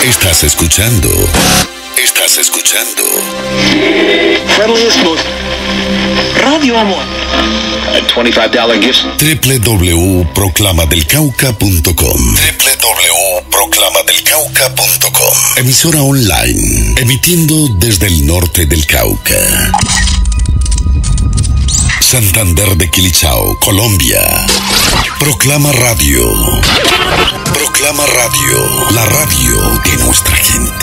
Estás escuchando. Friendliest, most Radio Amor. A $25 gift. www.proclamadelcauca.com. Emisora online, emitiendo desde el norte del Cauca. Santander de Quilichao, Colombia. Proclama Radio. La radio de nuestra gente.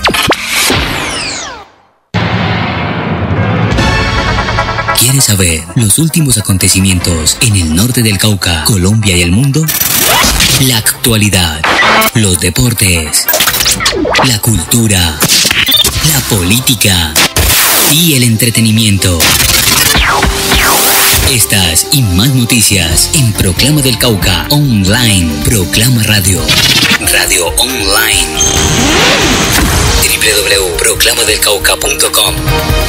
¿Quieres saber los últimos acontecimientos en el norte del Cauca, Colombia y el mundo? La actualidad, los deportes, la cultura, la política y el entretenimiento. Estas y más noticias en Proclama del Cauca Online. Proclama Radio. Radio Online. www.proclamadelcauca.com.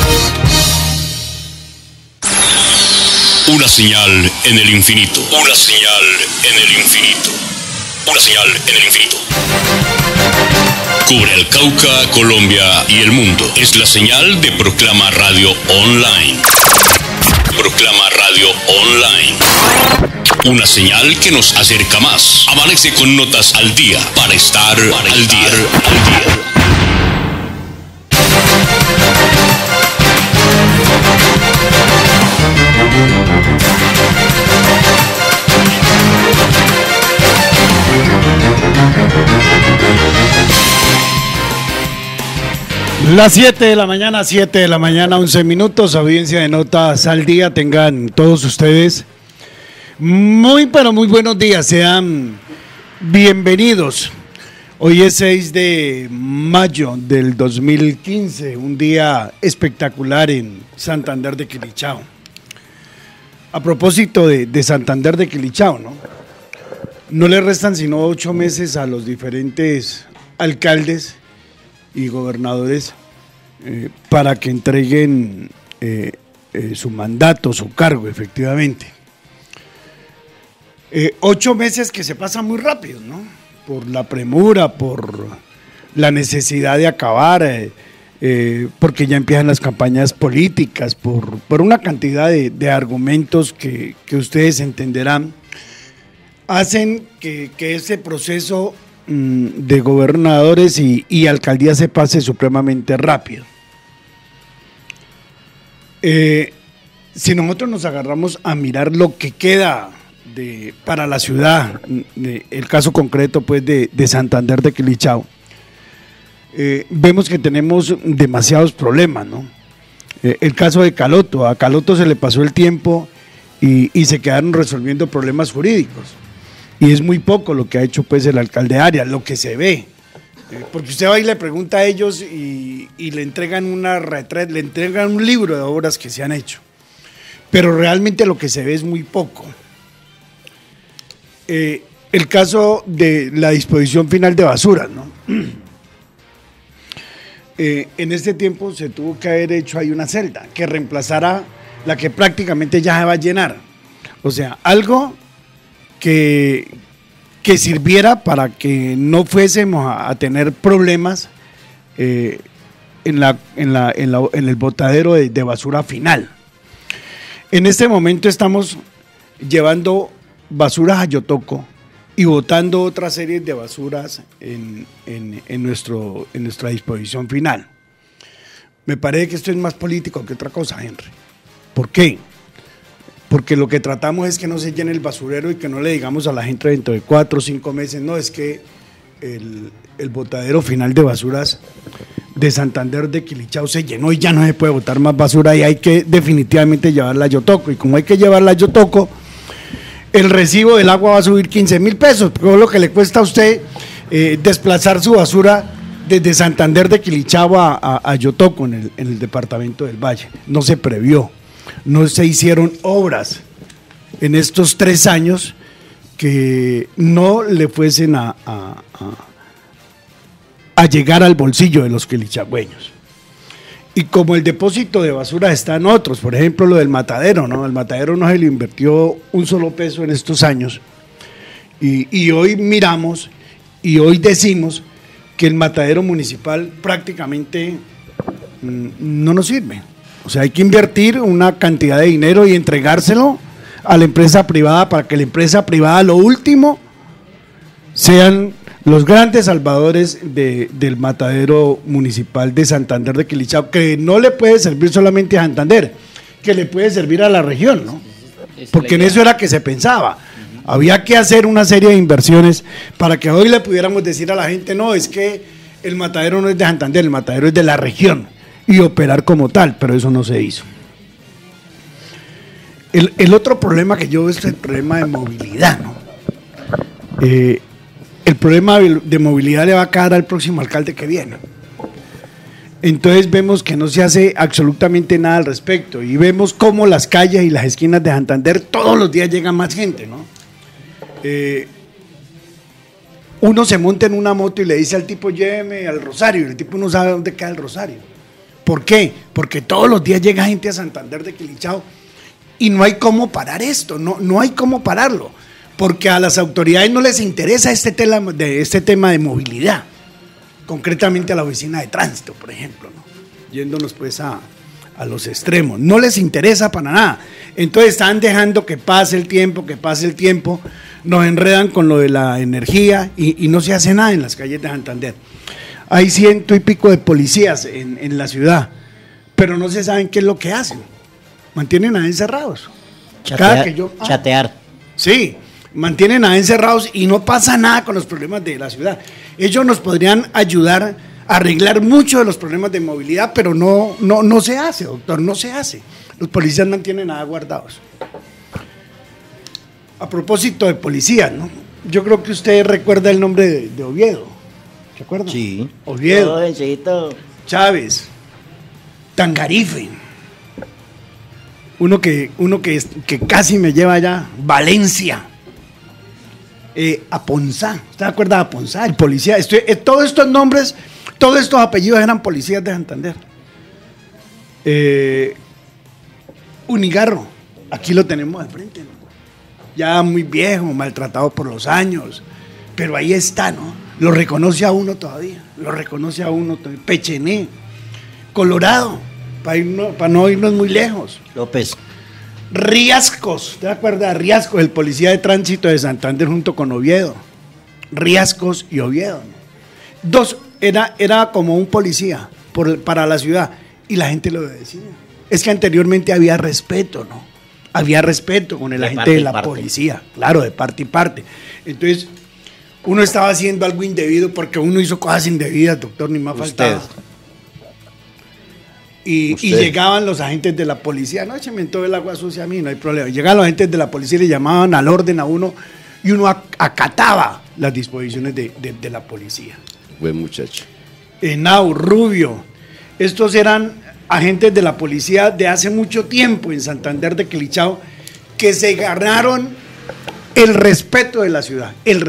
Una señal en el infinito. Una señal en el infinito. Una señal en el infinito. Cubre el Cauca, Colombia y el mundo. Es la señal de Proclama Radio Online. Proclama Radio Online. Una señal que nos acerca más. Amanece con notas al día para estar al día. Las 7 de la mañana, 11 minutos, audiencia de Notas al Día, tengan todos ustedes muy buenos días, sean bienvenidos. Hoy es 6 de mayo del 2015, un día espectacular en Santander de Quilichao. A propósito de Santander de Quilichao, no le restan sino 8 meses a los diferentes alcaldes y gobernadores para que entreguen su mandato, su cargo, efectivamente. 8 meses que se pasan muy rápido, por la premura, por la necesidad de acabar, porque ya empiezan las campañas políticas, por una cantidad de argumentos que ustedes entenderán, hacen que ese proceso de gobernadores y alcaldías se pase supremamente rápido. Si nosotros nos agarramos a mirar lo que queda para la ciudad, el caso concreto pues de Santander de Quilichao, vemos que tenemos demasiados problemas, el caso de Caloto, a Caloto se le pasó el tiempo y se quedaron resolviendo problemas jurídicos. Y es muy poco lo que ha hecho pues el alcalde Arias, lo que se ve. Porque usted va y le pregunta a ellos y le entregan le entregan un libro de obras que se han hecho. Pero realmente lo que se ve es muy poco. El caso de la disposición final de basuras, en este tiempo se tuvo que haber hecho ahí una celda que reemplazara la que prácticamente ya se va a llenar. O sea, algo que sirviera para que no fuésemos a tener problemas en el botadero de basura final. En este momento estamos llevando basuras a Yotoco y botando otra serie de basuras en nuestra disposición final. Me parece que esto es más político que otra cosa, Henry. ¿Por qué? Porque lo que tratamos es que no se llene el basurero y que no le digamos a la gente dentro de 4 o 5 meses, no, es que el botadero final de basuras de Santander de Quilichao se llenó y ya no se puede botar más basura y hay que definitivamente llevarla a Yotoco. Y como hay que llevarla a Yotoco, el recibo del agua va a subir 15.000 pesos, porque es lo que le cuesta a usted desplazar su basura desde Santander de Quilichao a Yotoco en el departamento del Valle. No se previó. No se hicieron obras en estos 3 años que no le fuesen a llegar al bolsillo de los quilichagüeños. Y como el depósito de basura está en otros, por ejemplo lo del matadero, El matadero no se le invirtió un solo peso en estos años. Y hoy miramos y hoy decimos que el matadero municipal prácticamente no nos sirve. O sea, hay que invertir una cantidad de dinero y entregárselo a la empresa privada para que la empresa privada, lo último, sean los grandes salvadores del matadero municipal de Santander de Quilichao, que no le puede servir solamente a Santander, que le puede servir a la región, ¿no? Porque en eso era que se pensaba. Había que hacer una serie de inversiones para que hoy le pudiéramos decir a la gente, no, es que el matadero no es de Santander, el matadero es de la región, y operar como tal, pero eso no se hizo. El otro problema que yo veo es el problema de movilidad, ¿no? El problema de movilidad le va a caer al próximo alcalde que viene. Entonces vemos que no se hace absolutamente nada al respecto y vemos cómo las calles y las esquinas de Santander todos los días llega más gente, ¿no? Uno se monta en una moto y le dice al tipo, lléveme al Rosario, y el tipo no sabe dónde queda el Rosario. ¿Por qué? Porque todos los días llega gente a Santander de Quilichao y no hay cómo parar esto, no hay cómo pararlo, porque a las autoridades no les interesa este tema de movilidad, concretamente a la oficina de tránsito, por ejemplo, ¿no? Yéndonos pues a los extremos, no les interesa para nada. Entonces están dejando que pase el tiempo, nos enredan con lo de la energía y no se hace nada en las calles de Santander. Hay 100 y pico de policías en la ciudad, pero no se saben qué es lo que hacen. Mantienen a encerrados. Chatear. Sí, mantienen a encerrados y no pasa nada con los problemas de la ciudad. Ellos nos podrían ayudar a arreglar muchos de los problemas de movilidad, pero no se hace, doctor, no se hace. Los policías mantienen nada guardados. A propósito de policías, ¿no? Yo creo que usted recuerda el nombre de Oviedo. ¿Se acuerda? Sí. Oviedo. Jovencito. Chávez. Tangarife. Uno que casi me lleva allá. Valencia. Aponzá. ¿Usted acuerda de Aponzá? El policía. Todos estos nombres, todos estos apellidos eran policías de Santander. Unigarro. Aquí lo tenemos al frente, ¿no? Ya muy viejo, maltratado por los años. Pero ahí está, ¿no? Lo reconoce a uno todavía. Pechené. Colorado. Para no irnos muy lejos. López. Riascos, ¿te acuerdas? Riascos, el policía de tránsito de Santander junto con Oviedo. Riascos y Oviedo, ¿no? Dos, era como un policía para la ciudad y la gente lo decía. Es que anteriormente había respeto, ¿no? Había respeto con el agente de la policía, claro, de parte y parte. Entonces, uno estaba haciendo algo indebido porque uno hizo cosas indebidas, doctor, ni más faltaba. Y llegaban los agentes de la policía, no, écheme todo el agua sucia a mí, no hay problema. Llegaban los agentes de la policía y le llamaban al orden a uno y uno acataba las disposiciones de la policía. Buen muchacho. Henao, Rubio, estos eran agentes de la policía de hace mucho tiempo en Santander de Quilichao que se ganaron el respeto de la ciudad,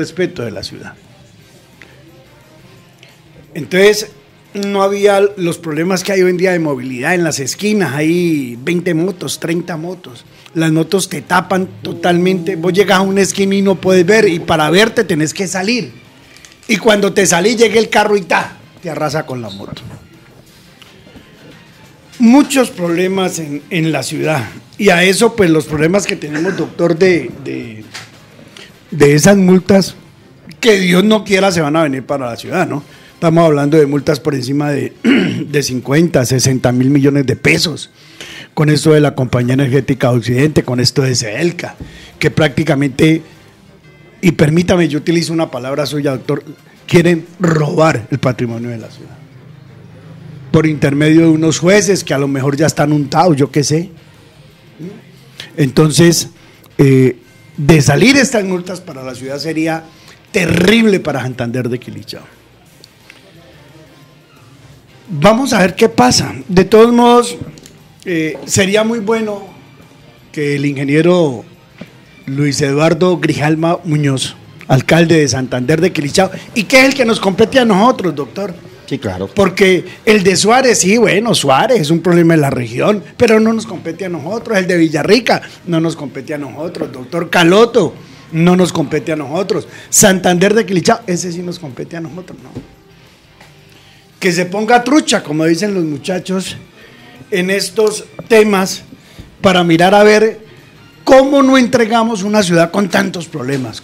Entonces, no había los problemas que hay hoy en día de movilidad. En las esquinas hay 20 motos, 30 motos. Las motos te tapan totalmente. Vos llegas a una esquina y no puedes ver, y para verte tenés que salir. Y cuando te salís, llega el carro y te arrasa con la moto. Muchos problemas en la ciudad. Y a eso, pues los problemas que tenemos, doctor, de esas multas, que Dios no quiera se van a venir para la ciudad, ¿no? Estamos hablando de multas por encima de 50, 60 mil millones de pesos. Con esto de la Compañía Energética de Occidente, con esto de CEDELCA, que prácticamente, y permítame, yo utilizo una palabra suya, doctor, quieren robar el patrimonio de la ciudad. Por intermedio de unos jueces que a lo mejor ya están untados, yo qué sé. Entonces, de salir estas multas para la ciudad sería terrible para Santander de Quilichao. Vamos a ver qué pasa. De todos modos, sería muy bueno que el ingeniero Luis Eduardo Grijalva Muñoz, alcalde de Santander de Quilichao, y que es el que nos compete a nosotros, doctor. Sí, claro. Porque el de Suárez, sí, bueno, Suárez es un problema de la región, pero no nos compete a nosotros. El de Villarrica no nos compete a nosotros. Doctor Caloto no nos compete a nosotros. Santander de Quilichao, ese sí nos compete a nosotros, ¿no? que se ponga trucha, como dicen los muchachos, en estos temas para mirar a ver cómo no entregamos una ciudad con tantos problemas,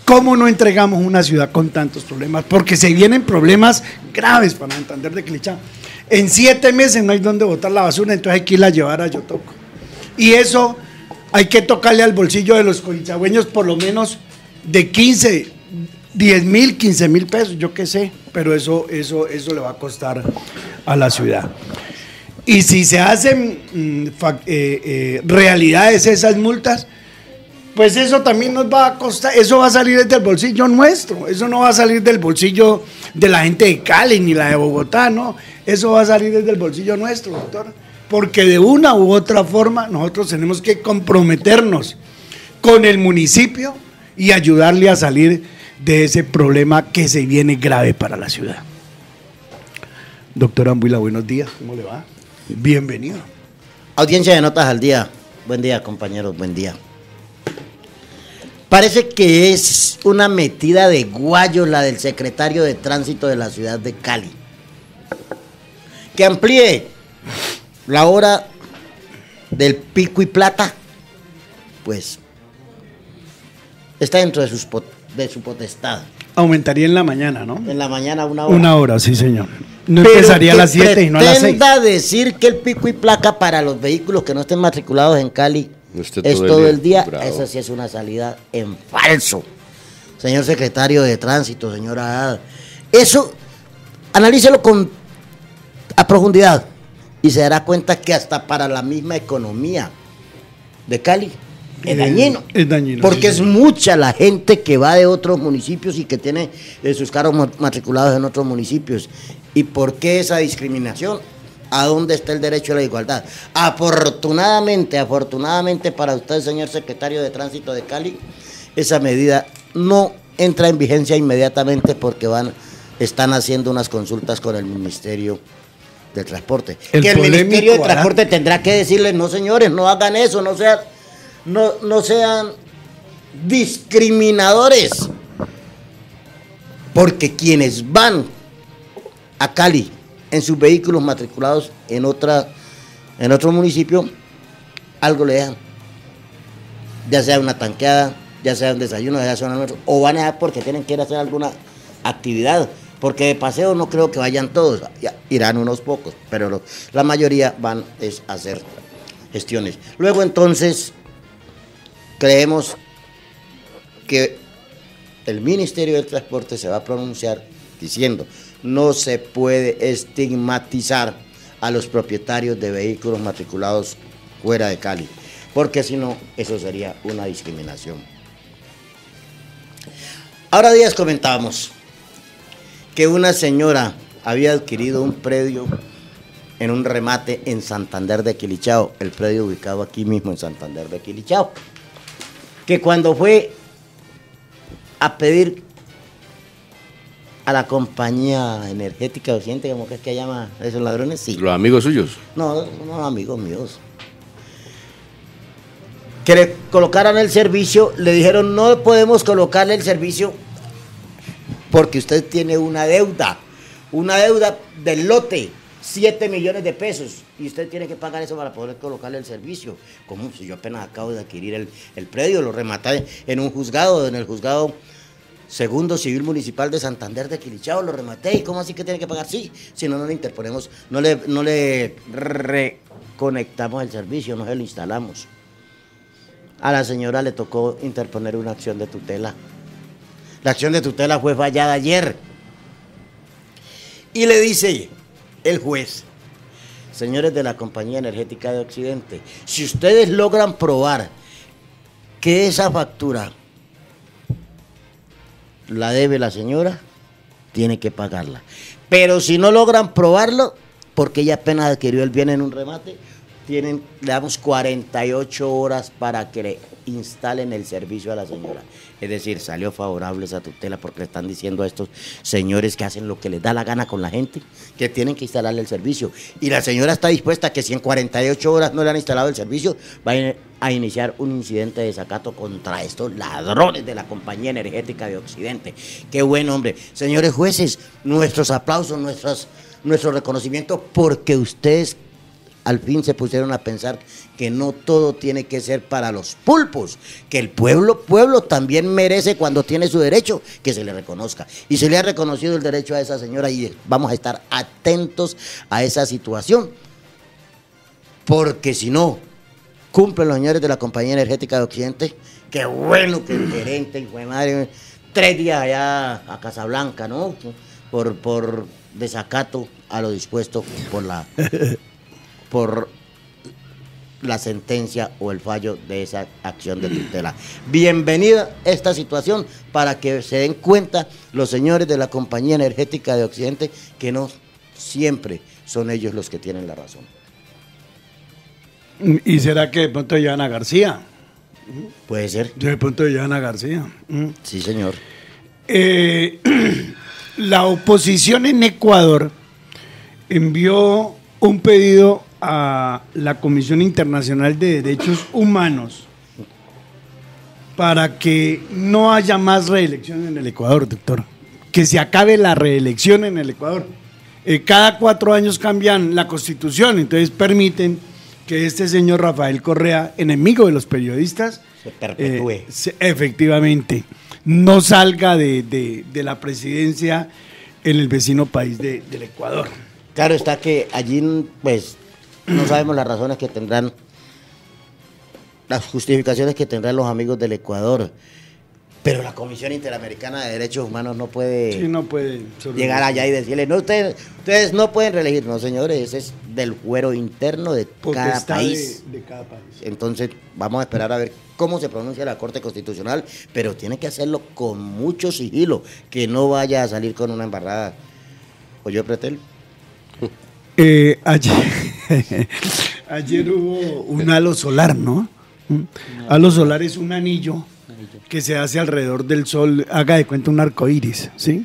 porque se vienen problemas graves para Santander de Quilichao. En 7 meses no hay donde botar la basura, entonces hay que irla a llevar a Yotoco. Y eso hay que tocarle al bolsillo de los quilichagüeños por lo menos de 10,000, 15,000 pesos, yo qué sé, pero eso le va a costar a la ciudad. Y si se hacen realidades esas multas, pues eso también nos va a costar, eso va a salir desde el bolsillo nuestro, eso no va a salir del bolsillo de la gente de Cali ni la de Bogotá, no, eso va a salir desde el bolsillo nuestro, doctor, porque de una u otra forma nosotros tenemos que comprometernos con el municipio y ayudarle a salir de ese problema que se viene grave para la ciudad. Doctor Ambuila, buenos días, ¿cómo le va? Bienvenido. Audiencia de Notas al Día, buen día compañeros, buen día. Parece que es una metida de guayo la del secretario de Tránsito de la ciudad de Cali. Que amplíe la hora del pico y placa, pues está dentro de su potestad. Aumentaría en la mañana, ¿no? En la mañana 1 hora. 1 hora, sí señor. No empezaría a las 7 y no a las 6. Pretenda decir que el pico y placa para los vehículos que no estén matriculados en Cali es todo el día. Eso sí es una salida en falso. Señor secretario de Tránsito, señora Ada, eso analícelo a profundidad y se dará cuenta que hasta para la misma economía de Cali es dañino. Es dañino. Porque sí, es mucha la gente que va de otros municipios y que tiene sus carros matriculados en otros municipios. ¿Y por qué esa discriminación? ¿A dónde está el derecho a la igualdad? Afortunadamente para usted, señor secretario de Tránsito de Cali, esa medida no entra en vigencia inmediatamente porque están haciendo unas consultas con el Ministerio de Transporte. El Ministerio de Transporte tendrá que decirles, no señores, no hagan eso, no sean discriminadores, porque quienes van a Cali en sus vehículos matriculados en otro municipio, algo le dejan, ya sea una tanqueada, ya sea un desayuno, ya sea un almuerzo, o van a dejar porque tienen que ir a hacer alguna actividad, porque de paseo no creo que vayan todos, irán unos pocos, pero la mayoría van a hacer gestiones. Luego entonces creemos que el Ministerio del Transporte se va a pronunciar diciendo: no se puede estigmatizar a los propietarios de vehículos matriculados fuera de Cali, porque si no, eso sería una discriminación. Ahora días comentábamos que una señora había adquirido un predio en un remate en Santander de Quilichao, el predio ubicado aquí mismo en Santander de Quilichao, que cuando fue a pedir a la compañía energética Occidente, como que es que llama a esos ladrones, sí. ¿Los amigos suyos? No, amigos míos. Que le colocaran el servicio, le dijeron: no podemos colocarle el servicio porque usted tiene una deuda del lote, 7 millones de pesos, y usted tiene que pagar eso para poder colocarle el servicio. ¿Cómo? Si yo apenas acabo de adquirir el predio, lo rematé en el juzgado Segundo Civil Municipal de Santander de Quilichao, lo rematé. ¿Y cómo así que tiene que pagar? Sí, si no, no le interponemos, no le reconectamos el servicio, no se lo instalamos. A la señora le tocó interponer una acción de tutela. La acción de tutela fue fallada ayer. Y le dice el juez: señores de la Compañía Energética de Occidente, si ustedes logran probar que esa factura la debe la señora, tiene que pagarla. Pero si no logran probarlo, porque ella apenas adquirió el bien en un remate, le damos 48 horas para que le instalen el servicio a la señora. Es decir, salió favorable esa tutela porque le están diciendo a estos señores que hacen lo que les da la gana con la gente, que tienen que instalarle el servicio. Y la señora está dispuesta a que si en 48 horas no le han instalado el servicio, va a iniciar un incidente de desacato contra estos ladrones de la Compañía Energética de Occidente. Qué buen hombre. Señores jueces, nuestros aplausos, nuestro reconocimiento porque ustedes al fin se pusieron a pensar que no todo tiene que ser para los pulpos, que el pueblo también merece cuando tiene su derecho que se le reconozca. Y se le ha reconocido el derecho a esa señora y vamos a estar atentos a esa situación, porque si no cumplen los señores de la Compañía Energética de Occidente, qué bueno que el gerente, fue madre, 3 días allá a Casablanca, ¿no? Por desacato a lo dispuesto por la sentencia o el fallo de esa acción de tutela. Bienvenida esta situación para que se den cuenta los señores de la Compañía Energética de Occidente que no siempre son ellos los que tienen la razón. ¿Y será que de pronto llevan a García? Puede ser. De pronto llevan a García. Sí, señor. La oposición en Ecuador envió un pedido a la Comisión Internacional de Derechos Humanos para que no haya más reelección en el Ecuador, doctor. Que se acabe la reelección en el Ecuador. Cada 4 años cambian la Constitución, entonces permiten que este señor Rafael Correa, enemigo de los periodistas, se perpetúe. Efectivamente, no salga de la presidencia en el vecino país del Ecuador. Claro está que allí, pues, no sabemos las razones que tendrán, las justificaciones que tendrán los amigos del Ecuador, pero la Comisión Interamericana de Derechos Humanos no puede, no puede llegar allá y decirle, no, ustedes no pueden reelegir, no señores, ese es del fuero interno de cada país. De cada país. Entonces vamos a esperar a ver cómo se pronuncia la Corte Constitucional, pero tiene que hacerlo con mucho sigilo, que no vaya a salir con una embarrada. ¿Oyó, Pretel? Ayer hubo un halo solar, ¿no? Halo solar es un anillo que se hace alrededor del sol, haga de cuenta un arco iris, ¿sí?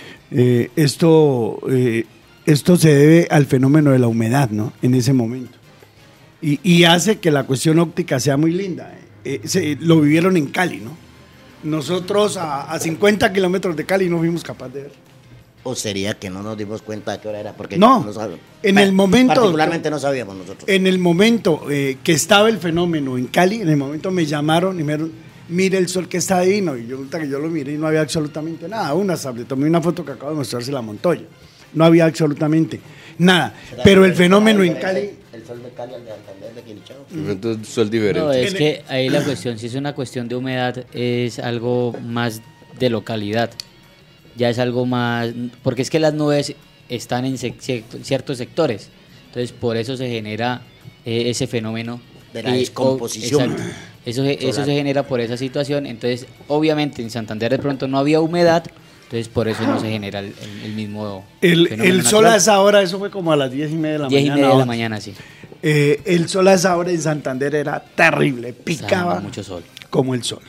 Esto se debe al fenómeno de la humedad, ¿no? En ese momento. Y hace que la cuestión óptica sea muy linda. Lo vivieron en Cali, ¿no? Nosotros a 50 kilómetros de Cali no fuimos capaces de ver. ¿O sería que no nos dimos cuenta de qué hora era? Porque no en el momento... Particularmente no sabíamos nosotros. En el momento que estaba el fenómeno en Cali, en el momento me llamaron y me dijeron, mire el sol que está divino. Y yo lo miré y no había absolutamente nada. Le tomé una foto que acabo de mostrarse la Montoya. No había absolutamente nada. Pero el fenómeno en Cali... El sol de Cali al de Santander de Quilichao. Entonces, sol diferente. No, es que ahí la cuestión, si es una cuestión de humedad, es algo más de localidad. Ya es algo más, porque es que las nubes están en ciertos sectores, entonces por eso se genera ese fenómeno de la descomposición. Exacto. Eso se genera por esa situación, entonces obviamente en Santander de pronto no había humedad, entonces por eso no se genera el mismo fenómeno el sol a esa hora, eso fue como a las 10:30 de la mañana. 10:30 de la mañana, sí. El sol a esa hora en Santander era terrible, picaba mucho sol. Como el sol.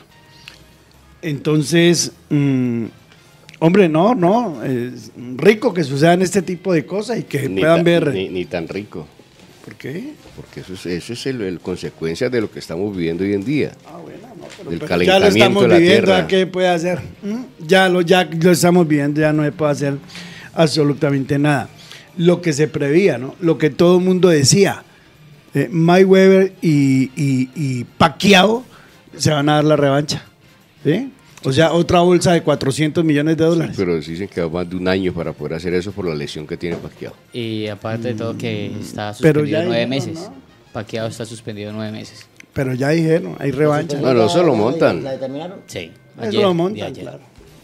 Entonces... hombre, no, es rico que sucedan este tipo de cosas y que puedan ver... Ni tan rico. ¿Por qué? Porque eso es el consecuencia de lo que estamos viviendo hoy en día. Bueno, no, del pero calentamiento ya lo estamos de la viviendo, tierra. ¿qué puede hacer? Ya lo estamos viviendo, ya no se puede hacer absolutamente nada. Lo que se preveía, ¿no? Lo que todo el mundo decía, Mayweather y Pacquiao se van a dar la revancha, ¿sí? O sea, otra bolsa de $400 millones. Sí, pero dicen que va más de un año para poder hacer eso por la lesión que tiene Pacquiao. Y aparte de todo que está suspendido 9 meses. ¿No? Pacquiao está suspendido 9 meses. Pero ya dijeron, hay revancha. Bueno, eso lo montan. ¿La determinaron? Sí. Eso lo montan, claro.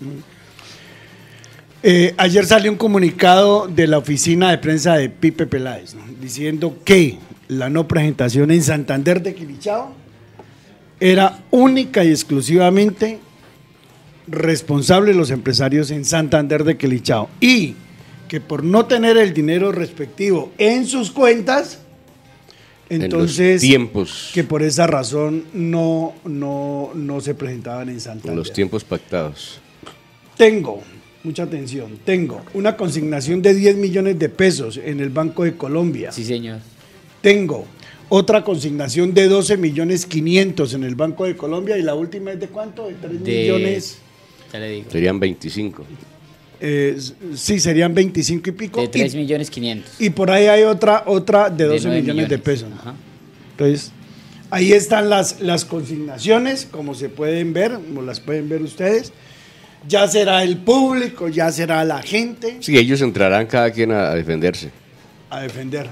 Ayer salió un comunicado de la oficina de prensa de Pipe Peláez, ¿no? Diciendo que la no presentación en Santander de Quilichao era única y exclusivamente responsable de los empresarios en Santander de Quilichao y que por no tener el dinero respectivo en sus cuentas, entonces en los tiempos, que por esa razón no se presentaban en Santander. en los tiempos pactados. Tengo, mucha atención, tengo una consignación de 10 millones de pesos en el Banco de Colombia. Sí, señor. Tengo otra consignación de 12.500.000 en el Banco de Colombia y la última es de ¿cuánto? De 3 millones. Ya le digo. Serían 25. Sí, serían 25 y pico. De 3.500.000. Y por ahí hay otra de 12 9 millones de pesos. Ajá. Entonces, ahí están las consignaciones, como se pueden ver, como las pueden ver ustedes. Ya será el público, ya será la gente Sí, ellos entrarán cada quien a defenderse. a defender.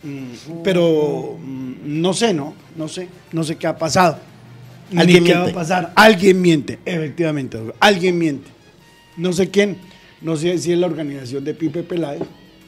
Pero no sé qué ha pasado. Alguien Ni qué va miente. a pasar. Alguien miente, efectivamente. Alguien miente. No sé quién. No sé si es la organización de Pipe Peláez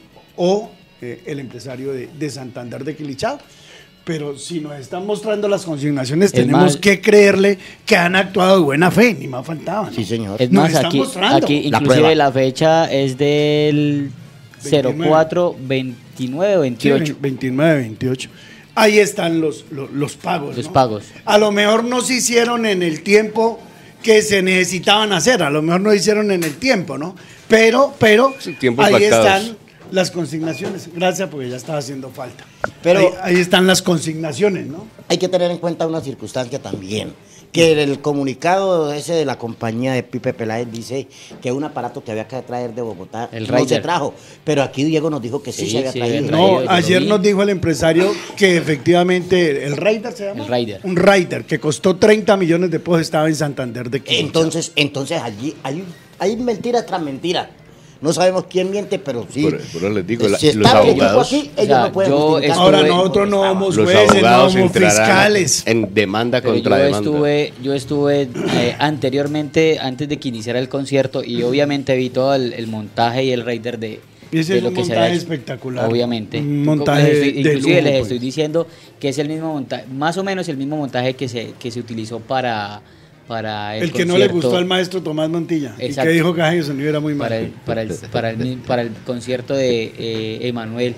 o el empresario de Santander de Quilichao. Pero si nos están mostrando las consignaciones, tenemos más- que creerle que han actuado de buena fe, ni más faltaba. ¿no? Sí, señor. Es Nos más, están aquí, mostrando. aquí La inclusive prueba. la fecha es del 29. 04, 29 o 28. Sí, 29, 28. Ahí están los pagos. Los ¿no? pagos. A lo mejor no se hicieron en el tiempo que se necesitaban hacer, a lo mejor no hicieron en el tiempo, ¿no? Pero Sí, tiempos ahí pactados. están las consignaciones. Gracias, porque ya estaba haciendo falta. Pero- ahí están las consignaciones, ¿no? Hay que tener en cuenta una circunstancia también, que el comunicado ese de la compañía de Pipe Peláez dice que un aparato que había que traer de Bogotá El no se Rider. trajo, pero aquí Diego nos dijo que sí, Sí, se había sí, traído. el No, Rider, yo lo ayer vi. nos dijo el empresario que efectivamente el Raider se llama. El Raider. Un Raider que costó 30 millones de pesos, estaba en Santander de Quilichao. Entonces allí hay mentira tras mentira. No sabemos quién miente, pero sí. Por eso les digo, si los está el equipo abogados- aquí, ellos O sea, no pueden yo justificar. estuve- Ahora nosotros no somos Los jueces, no abogados somos entrarán fiscales. en demanda Pero contra demanda. yo estuve anteriormente, antes de que iniciara el concierto, y obviamente vi todo el montaje y el rider de Ese de es lo un que se montaje había hecho. espectacular. Obviamente. Un montaje de Inclusive lujo, les pues. estoy diciendo que es el mismo montaje, más o menos el mismo montaje que se utilizó para el El que no le concierto. gustó al maestro Tomás Mantilla. Y Exacto. que dijo que ay, el sonido era muy para malo. para el concierto de Emanuel.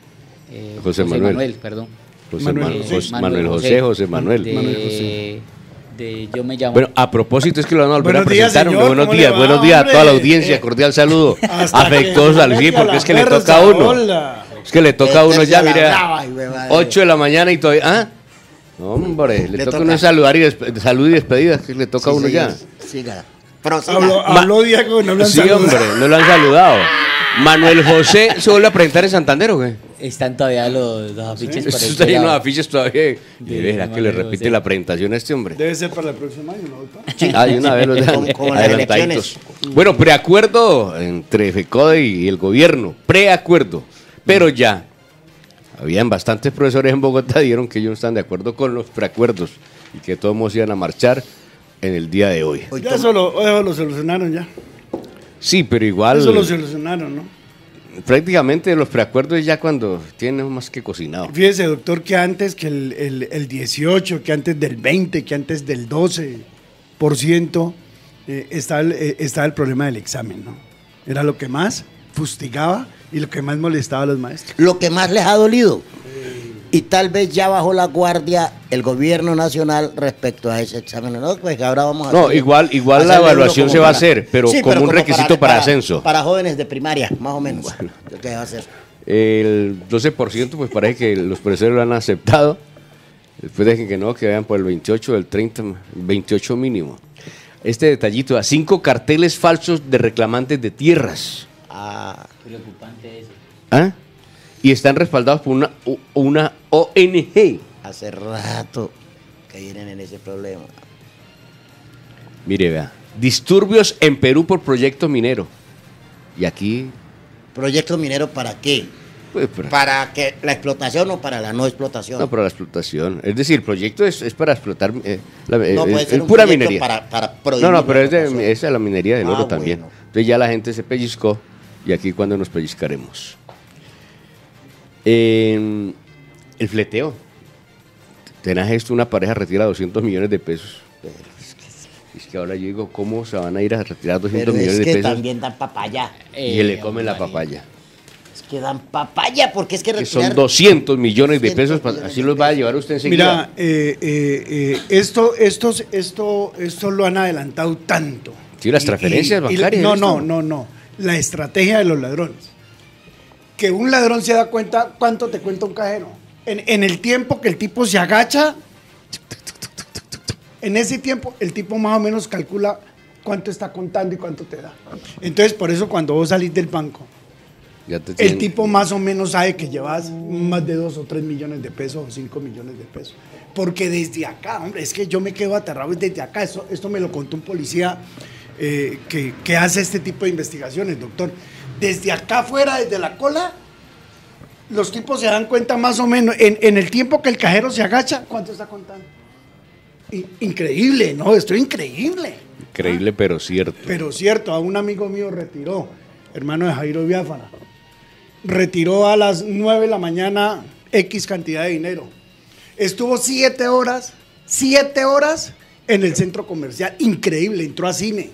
José Manuel. Perdón. Manuel José. José Manuel. Manuel José. De Yo me llamo. Bueno, a propósito es que lo van a volver Buenos a días, presentar. señor, Buenos ¿cómo días, le va, buenos días a toda la hombre? audiencia. Cordial saludo. Hasta Afectuoso que al me sí, mete a porque la es que le fuerza, toca a uno. hola. Es que le toca a uno Este ya, se la mire, brava, hijo de madre. 8 de la mañana y todavía. ¿Ah? No, hombre, le toca a uno saludar y salud y despedida, que le toca a Sí, uno señor. ya. Siga. Prosiga. Habló Diego, no lo han Sí, saludado. hombre, no lo han saludado. Manuel José se vuelve a presentar en Santander, ¿o qué? Están todavía los afiches Esto para el está lleno de pelado. afiches todavía. De verdad que le Manuel repite José. la presentación a este hombre. Debe ser para el próximo año, ¿no, doctor? Ah, de una vez los dejan Como las adelantaditos. Bueno, preacuerdo entre FECODE y el gobierno. Preacuerdo. Pero ya. Habían bastantes profesores en Bogotá dijeron que ellos no están de acuerdo con los preacuerdos y que todos iban a marchar en el día de hoy. Hoy Ya toma- eso lo solucionaron ya. Sí, pero igual Eso lo solucionaron, ¿no? prácticamente los preacuerdos ya cuando tienen más que cocinado. Fíjese, doctor, que antes que el 18, que antes del 20, que antes del 12%, estaba el problema del examen, ¿no? Era lo que más fustigaba y lo que más molestaba a los maestros. Lo que más les ha dolido. Y tal vez ya bajó la guardia el gobierno nacional respecto a ese examen. No, pues ahora vamos a No, hacer- igual la hacerle uno evaluación como se va a para- hacer, pero Sí, como un requisito para ascenso. Para jóvenes de primaria, más o menos. Lo que va a hacer. El 12% pues parece que los profesores lo han aceptado. Después dejen que no, que vayan por el 28, el 30, 28 mínimo. Este detallito, a 5 carteles falsos de reclamantes de tierras. Ah, Preocupante eso. ¿Ah? Y están respaldados por una ONG. hace rato que vienen en ese problema. Mire, vea. Disturbios en Perú por proyecto minero. Y aquí, ¿Proyecto minero para qué? pues, ¿Para que la explotación o para la no explotación? no, para la explotación. Es decir, el proyecto es para explotar No puede ser es un pura proyecto minería. para prohibir No, pero la es de explotación. esa es la minería del oro Ah, también. bueno. Entonces ya la gente se pellizcó y aquí cuando nos pellizcaremos. El fleteo. Tenás esto, una pareja retira 200 millones de pesos. Es que ahora yo digo, ¿cómo se van a ir a retirar 200 Pero millones es de que pesos? también dan papaya. Y le comen la papaya. Es que dan papaya porque es que Que retirar son 200 millones de 200 pesos, millones así de los va a pesos. llevar usted enseguida. Mira, esto lo han adelantado tanto. Sí, las transferencias bancarias, No, esto. La estrategia de los ladrones. Que un ladrón se da cuenta cuánto te cuenta un cajero. En el tiempo que el tipo se agacha, en ese tiempo el tipo más o menos calcula cuánto está contando y cuánto te da. Entonces, por eso cuando vos salís del banco, Ya te el tienen- tipo más o menos sabe que llevas más de 2 o 3 millones de pesos o 5 millones de pesos. Porque desde acá, hombre, es que yo me quedo aterrado desde acá. Esto me lo contó un policía que hace este tipo de investigaciones, doctor. Desde acá afuera, desde la cola, los tipos se dan cuenta más o menos, en el tiempo que el cajero se agacha, ¿cuánto está contando? Increíble, ¿no? Esto es increíble. Increíble, pero cierto. Pero cierto, a un amigo mío retiró, hermano de Jairo Biafara, retiró a las 9 de la mañana X cantidad de dinero. Estuvo 7 horas en el centro comercial. Increíble, entró a cine.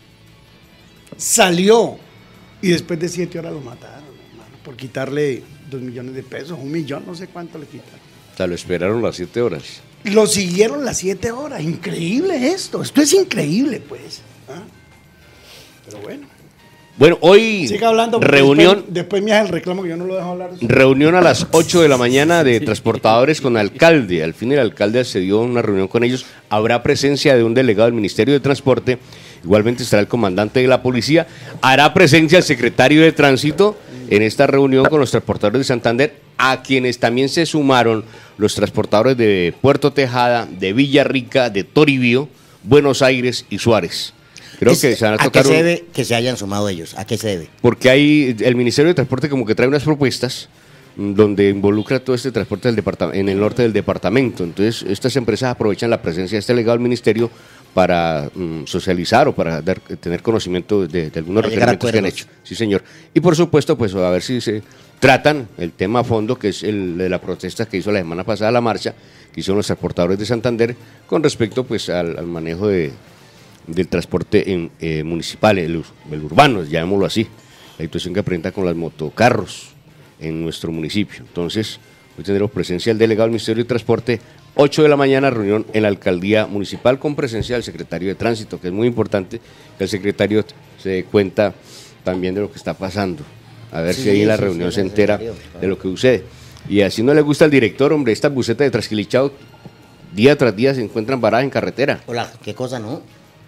Salió y después de 7 horas lo mataron, hermano, por quitarle 2 millones de pesos, 1 millón, no sé cuánto le quitaron. O sea, lo esperaron las 7 horas. Lo siguieron las 7 horas. Increíble esto es increíble, pues. ¿Ah? Pero bueno. Bueno, hoy Siga hablando. porque reunión, Después me hace el reclamo que yo no lo dejo hablar. reunión a las 8 de la mañana de transportadores con alcalde. Al fin el alcalde accedió a una reunión con ellos. Habrá presencia de un delegado del Ministerio de Transporte. Igualmente estará el comandante de la policía. Hará presencia el secretario de Tránsito en esta reunión con los transportadores de Santander, a quienes también se sumaron los transportadores de Puerto Tejada, de Villarrica, de Toribío, Buenos Aires y Suárez. Creo que se van a ¿A qué tocar se debe que se hayan sumado ellos? ¿A qué se debe? porque hay el Ministerio de Transporte como que trae unas propuestas donde involucra todo este transporte en el norte del departamento. Entonces, estas empresas aprovechan la presencia de este delegado del ministerio para socializar o para tener conocimiento de algunos Para llegar a requerimientos que han acuerdos. hecho. Sí, señor. Y por supuesto, pues a ver si se tratan el tema a fondo, que es el de la protesta que hizo la semana pasada, la marcha que hicieron los transportadores de Santander con respecto pues al manejo del transporte municipal, el urbano, llamémoslo así, la situación que presenta con los motocarros en nuestro municipio. Entonces, hoy tendremos presencia del delegado del Ministerio de Transporte, 8 de la mañana, reunión en la alcaldía municipal con presencia del secretario de Tránsito, que es muy importante que el secretario se dé cuenta también de lo que está pasando. A ver Sí, si ahí en la sí, reunión sí, se el entera secretario. de lo que sucede. Y así no le gusta al director, hombre, estas busetas de Trasquilichao, día tras día se encuentran varadas en carretera. Hola, ¿qué cosa no?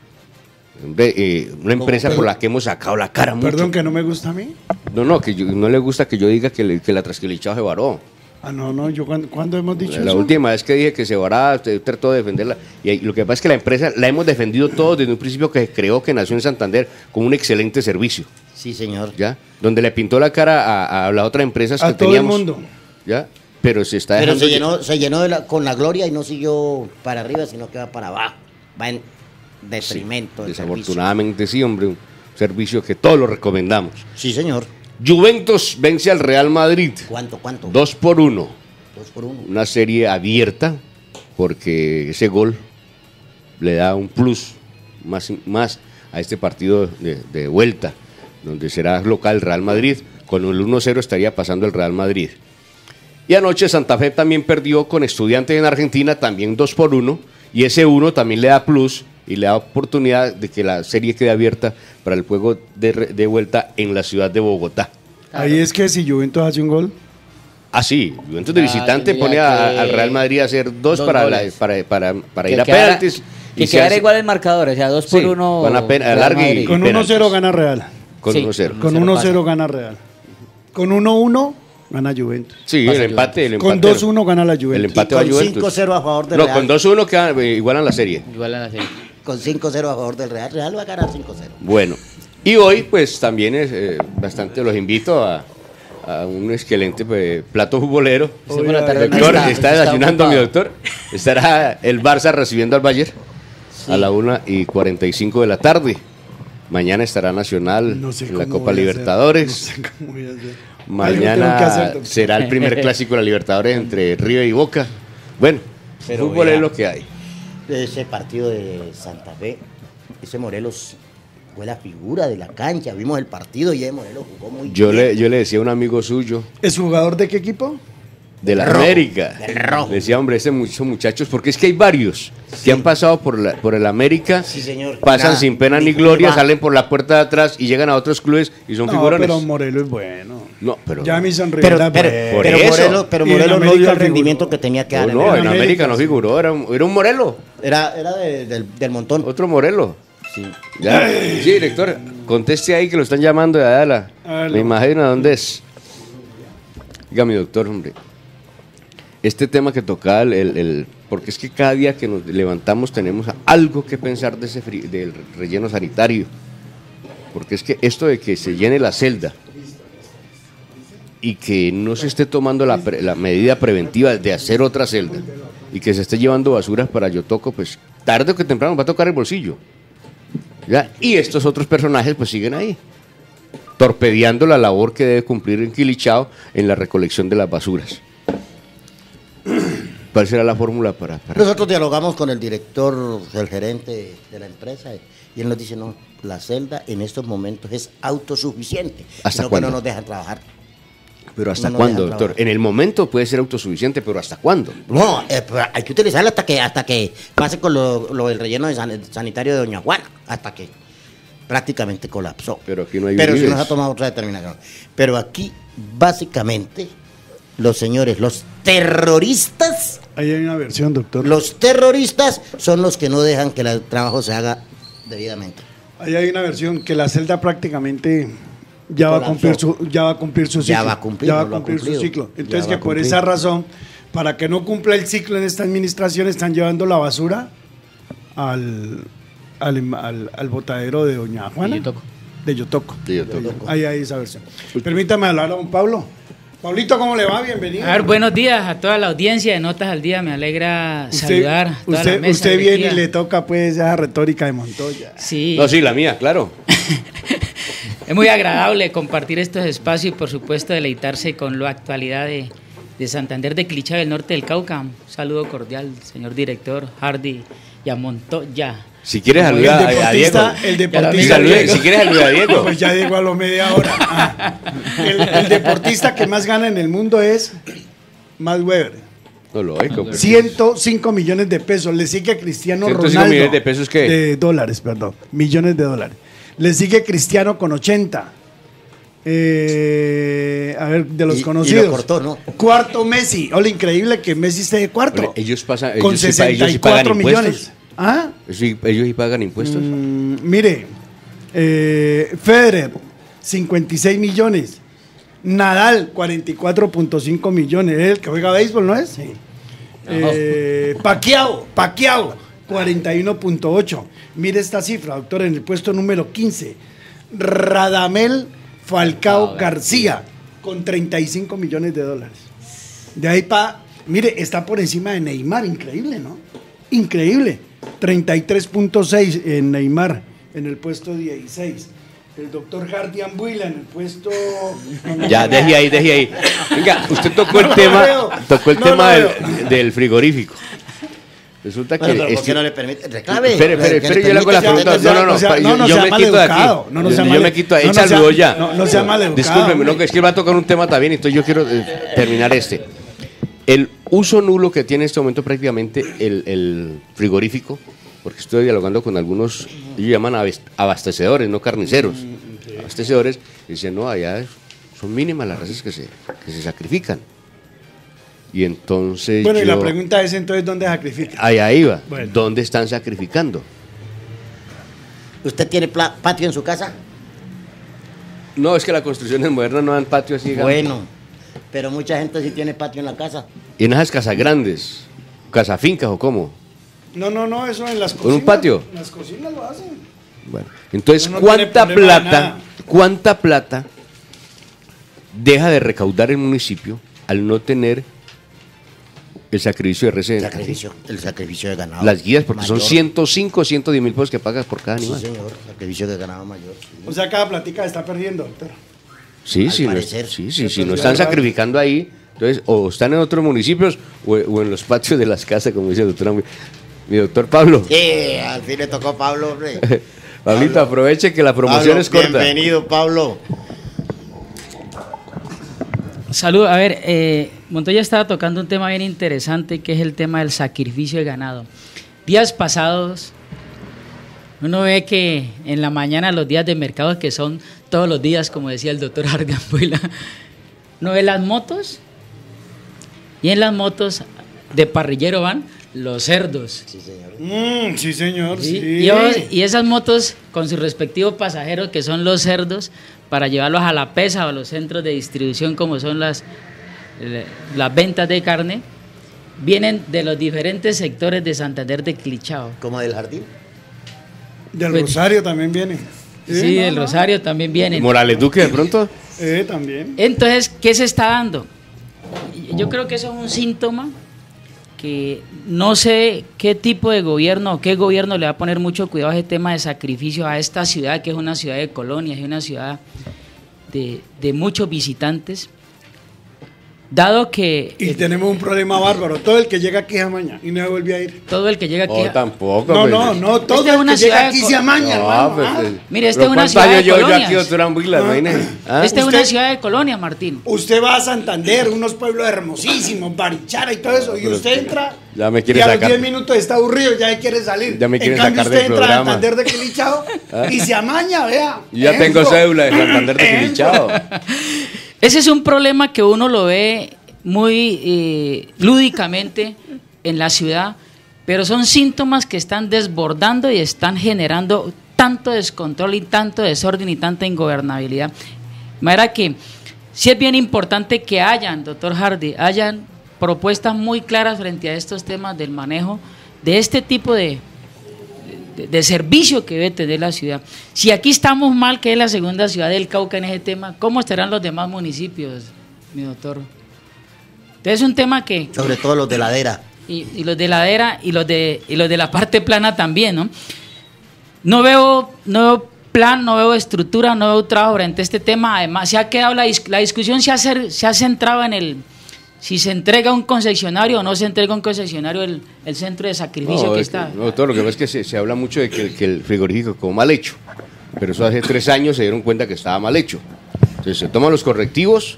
Hombre, una empresa por la que hemos sacado la cara mucho. Perdón, que no me gusta a mí. No, no le gusta que yo diga que la Trasquilichao se varó. Ah, no, yo ¿cuándo hemos dicho La eso? última vez que dije que se varaba, usted trató de defenderla. Y lo que pasa es que la empresa la hemos defendido todos desde un principio que se creó, que nació en Santander, con un excelente servicio, Sí, señor. ¿ya? Donde le pintó la cara a las otras empresas A que todo teníamos. el mundo. ¿Ya? Pero se está Pero dejando... se llenó con la gloria y no siguió para arriba, sino que va para abajo. Va en detrimento del servicio. Desafortunadamente sí, hombre, un servicio que todos lo recomendamos. Sí, señor. Juventus vence al Real Madrid, ¿Cuánto? 2-1. 2-1. Una serie abierta, porque ese gol le da un plus más a este partido de vuelta, donde será local el Real Madrid. Con el 1-0 estaría pasando el Real Madrid. Y anoche Santa Fe también perdió con Estudiantes en Argentina, también 2-1, y ese 1 también le da plus y le da oportunidad de que la serie quede abierta para el juego de vuelta en la ciudad de Bogotá. Ahí es que si Juventus hace un gol, Ah, sí, Juventus de visitante tendría pone que- al Real Madrid a hacer dos para goles. ir Que a quedara- penaltis. Que y se quedara hace- igual el marcador, o sea, 2-1. van a Real alargue y- Madrid. con penaltis. 1-0 gana Real. Con Sí. 1-0. Con 1-0 1-0 gana Real. Con 1-1 gana Juventus. Sí, Pasa el empate. Con 2-1 gana la El Juventus. empate Y va a con Juventus. 5-0 a favor del No, Real. con 2-1 igualan la serie. Igual a la serie. Con 5-0 a favor del Real. Real va a ganar 5-0. Bueno, y hoy pues también es bastante, los invito a un excelente plato futbolero. Cinco de la tarde no Doctor, está, está está desayunando mi ocupado. doctor. Estará el Barça recibiendo al Bayern a la 1:45 de la tarde. Mañana estará Nacional No sé en la cómo Copa voy a hacer. Libertadores. No sé cómo voy a hacer. Algo tengo que Mañana hacer, doctor. será el primer clásico de la Libertadores entre River y Boca. Bueno, Pero fútbol vea. es lo que hay. Ese partido de Santa Fe, ese Morelos fue la figura de la cancha. Vimos el partido y ese Morelos jugó muy Yo bien. le decía a un amigo suyo ¿Es jugador de qué equipo? de la Rojo, América. del Rojo. Le decía, hombre, esos muchachos, porque es que hay varios que han pasado por el América, Sí, señor. pasan Nada, sin pena ni ni gloria, va. salen por la puerta de atrás y llegan a otros clubes y son No, figurones. pero Morelos es bueno. No, pero Ya mi Pero, sonrisa pero, Por pero eso. Morelos, pero Y en Morelos no América dio el figuró. rendimiento que tenía que dar. no, en América, América no sí. figuró, era un Morelo, Era del montón. otro Morelo. Sí. ¿Ya? Sí, director, conteste ahí que lo están llamando de Adala. Me imagino dónde es. Dígame, doctor, hombre. Este tema que tocaba, porque es que cada día que nos levantamos tenemos algo que pensar del relleno sanitario. Porque es que esto de que se llene la celda y que no se esté tomando la medida preventiva de hacer otra celda y que se esté llevando basuras para Yotoco, pues tarde o que temprano va a tocar el bolsillo. ¿Ya? Y estos otros personajes pues siguen ahí, torpedeando la labor que debe cumplir en Quilichao en la recolección de las basuras. ¿Cuál será la fórmula para...? Nosotros dialogamos con el director, el gerente de la empresa, y él nos dice, no, la celda en estos momentos es autosuficiente. ¿Hasta sino cuándo? que no nos dejan trabajar. ¿Pero hasta No nos cuándo, dejan doctor? trabajar. En el momento puede ser autosuficiente, pero ¿hasta cuándo? No, pero hay que utilizarla hasta que pase con lo del relleno sanitario de Doña Juana, hasta que prácticamente colapsó. Pero aquí no hay Pero si víveres. nos ha tomado otra determinación. Pero aquí, básicamente, los señores, los terroristas, Ahí hay una versión, doctor. los terroristas son los que no dejan que el trabajo se haga debidamente. Ahí hay una versión que la celda prácticamente ya va a cumplir su ciclo. Ya va a cumplir, Ya va a no lo ha cumplir su cumplido. ciclo. Ya Entonces va que a por cumplir. esa razón, para que no cumpla el ciclo en esta administración, están llevando la basura al botadero de Doña Juana. De Yotoco. De Yotoco. Ahí hay esa versión. Permítame hablar a don Pablo. Pablito, ¿cómo le va? Bienvenido. A ver, buenos días a toda la audiencia de Notas al Día. Me alegra saludar a toda la mesa usted viene y directiva. le toca pues esa retórica de Montoya. Sí. No, sí, la mía, claro. Es muy agradable compartir estos espacios y por supuesto deleitarse con la actualidad de Santander de Quilichao del norte del Cauca. Un saludo cordial, señor director Hardy y a Montoya. Si quieres saludar a Diego. El deportista. Si quieres saludar a Diego. Pues ya llegó a lo media hora. Ah. El deportista que más gana en el mundo es Max Weber. No, lógico. 105 millones de pesos. Le sigue Cristiano 105 Ronaldo. millones de pesos, ¿qué? De dólares, perdón. Millones de dólares. Le sigue Cristiano con 80. A ver, de los Y conocidos. lo cortó, ¿no? Cuarto Messi. Hola, increíble que Messi esté de cuarto. Oye, ellos pasan, con ellos sí pagan 64 impuestos. millones. ¿Ah? Ellos sí pagan impuestos. Mire, Federer, 56 millones. Nadal, 44.5 millones. Es el que juega béisbol, ¿no es? Sí. Pacquiao, 41.8. Mire esta cifra, doctor, en el puesto número 15. Radamel Falcao García, con 35 millones de dólares. De ahí para... Mire, está por encima de Neymar, increíble, ¿no? Increíble. 33.6 en Neymar, en el puesto 16. El doctor Hardy Ambuila en el puesto... Ya, deje ahí. Venga, usted tocó el tema del frigorífico. Resulta que... Bueno, pero ¿por qué no le permite? Reclame. Espere, yo le hago la pregunta. Yo me quito de aquí. Yo me quito de aquí. Échalo ya. No sea maleducado. Discúlpeme, no, es que va a tocar un tema también, entonces yo quiero terminar este. El uso nulo que tiene en este momento prácticamente el frigorífico, porque estoy dialogando con algunos, ellos llaman abastecedores, no carniceros. Abastecedores, y dicen, no, allá son mínimas las razones que se sacrifican. Y entonces Bueno, y la pregunta es entonces, ¿dónde sacrifican? Ahí va. Bueno. ¿Dónde están sacrificando? ¿Usted tiene patio en su casa? No, es que las construcciones modernas no dan patio así. digamos. Bueno, pero mucha gente sí tiene patio en la casa. ¿Y en esas casas grandes? ¿Casafincas o cómo? No, eso en las cocinas. ¿Con un patio? En las cocinas lo hacen. Bueno, entonces, Uno no tiene problema de nada. ¿cuánta plata deja de recaudar el municipio al no tener el sacrificio de res? El sacrificio de ganado. Las guías, porque mayor. son 105, 110 mil pesos que pagas por cada Sí, animal. señor, sacrificio de ganado mayor. Sí. O sea, cada platica está perdiendo, doctor. Sí, Al sí, parecer. si no están sacrificando ahí, entonces o están en otros municipios o en los patios de las casas, como dice el doctor. Mi doctor Pablo. Sí, al fin le tocó a Pablo, hombre. Pablito, Pablo. aproveche que la promoción Pablo, es corta. Bienvenido, Pablo. Salud, a ver, Montoya estaba tocando un tema bien interesante que es el tema del sacrificio de ganado. Días pasados, uno ve que en la mañana los días de mercado, que son todos los días, como decía el doctor Hardy Ambuila, uno ve las motos y en las motos de parrillero van los cerdos. Sí, señor. Sí, señor. ¿Sí? Sí. Y esas motos con sus respectivos pasajeros, que son los cerdos, para llevarlos a la pesa o a los centros de distribución, como son las ventas de carne, vienen de los diferentes sectores de Santander de Quilichao. Como del jardín. Del Pues- Rosario también viene. Sí, del Rosario también vienen. Morales Duque, de pronto. También. Entonces, ¿qué se está dando? Yo creo que eso es un síntoma que no sé qué tipo de gobierno o qué gobierno le va a poner mucho cuidado a ese tema de sacrificio a esta ciudad, que es una ciudad de colonias, es una ciudad de muchos visitantes. Dado que Y tenemos un problema bárbaro. Todo el que llega aquí se amaña y no se vuelve a ir. todo el que llega aquí... Oh, tampoco. No, pues. no, todo Esta es el una que llega ciudad aquí de se amaña, No, hermano. pues, Ah. Mire, esta pero es una ¿cuántos ciudad de años llevo yo colonias. aquí, doctor Ambuila? Imagínese. ¿Ah? Esta es Usted- una ciudad de colonia, Martín. Usted va a Santander, unos pueblos hermosísimos, Barichara y todo eso, y pero usted entra ya me quiere y a los sacar. 10 minutos está aburrido, ya quiere salir. Ya me quiere en cambio, sacar usted del entra a programa. Santander de Quilichao y se amaña, vea. Yo ya tengo Eso. cédula de Santander de Quilichao. Ese es un problema que uno lo ve muy lúdicamente en la ciudad, pero son síntomas que están desbordando y están generando tanto descontrol y tanto desorden y tanta ingobernabilidad. De manera que sí es bien importante que hayan, doctor Hardy, hayan propuestas muy claras frente a estos temas del manejo de este tipo de servicio que debe tener la ciudad. Si aquí estamos mal, que es la segunda ciudad del Cauca en ese tema, ¿cómo estarán los demás municipios, mi doctor? Entonces es un tema que... Sobre todo los de ladera. Y los de ladera y los de la parte plana también, ¿no? No veo plan, no veo estructura, no veo trabajo frente a este tema. Además, se ha quedado la discusión se ha centrado en si se entrega un concesionario o no se entrega un concesionario el centro de sacrificio No, que es está. no, todo lo que pasa es que se habla mucho de que el frigorífico quedó mal hecho. Pero eso hace 3 años se dieron cuenta que estaba mal hecho. Entonces se toman los correctivos,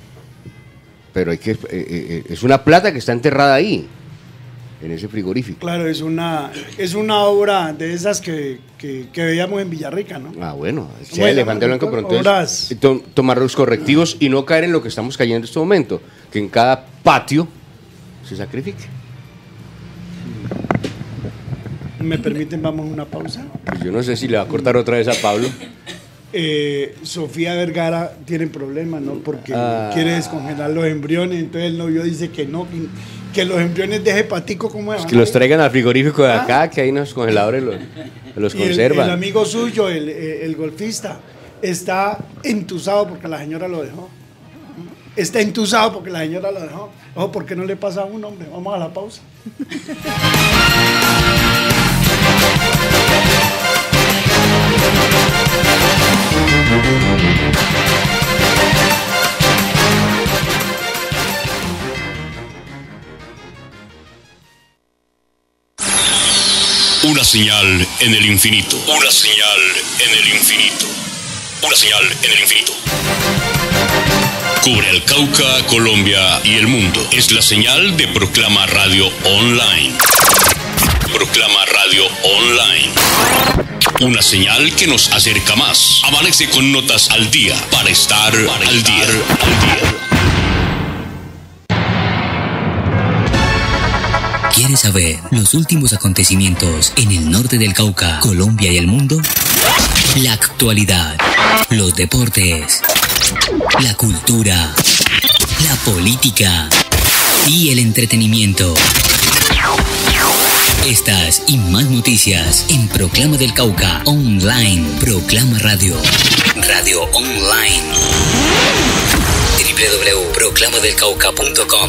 pero es una plata que está enterrada ahí, en ese frigorífico. Claro, es una obra de esas que veíamos en Villarrica, ¿no? Ah, bueno, sea Bueno, elefante blanco, pero entonces obras. tomar los correctivos y no caer en lo que estamos cayendo en este momento, que en cada patio se sacrifique. ¿Me permiten? Vamos a una pausa. Pues yo no sé si le va a cortar otra vez a Pablo. Sofía Vergara tiene problemas, ¿no? Porque Ah. quiere descongelar los embriones, entonces el novio dice que no, que los embriones de hepatico, ¿cómo es? Que los traigan al frigorífico de acá, que ahí en los congeladores los Y conservan. el amigo suyo, el golfista, está entusado porque la señora lo dejó. Está entusado porque la señora lo dejó. Ojo, ¿por qué no le pasa a un hombre? Vamos a la pausa. Una señal en el infinito. Una señal en el infinito. Una señal en el infinito. Cubre el Cauca, Colombia y el mundo. Es la señal de Proclama Radio Online. Proclama Radio Online. Una señal que nos acerca más. Amanece con notas al día para estar al día. ¿Quieres saber los últimos acontecimientos en el norte del Cauca, Colombia y el mundo? La actualidad, los deportes, la cultura, la política y el entretenimiento. Estas y más noticias en Proclama del Cauca Online. Proclama Radio. Radio Online. www.proclamadelcauca.com.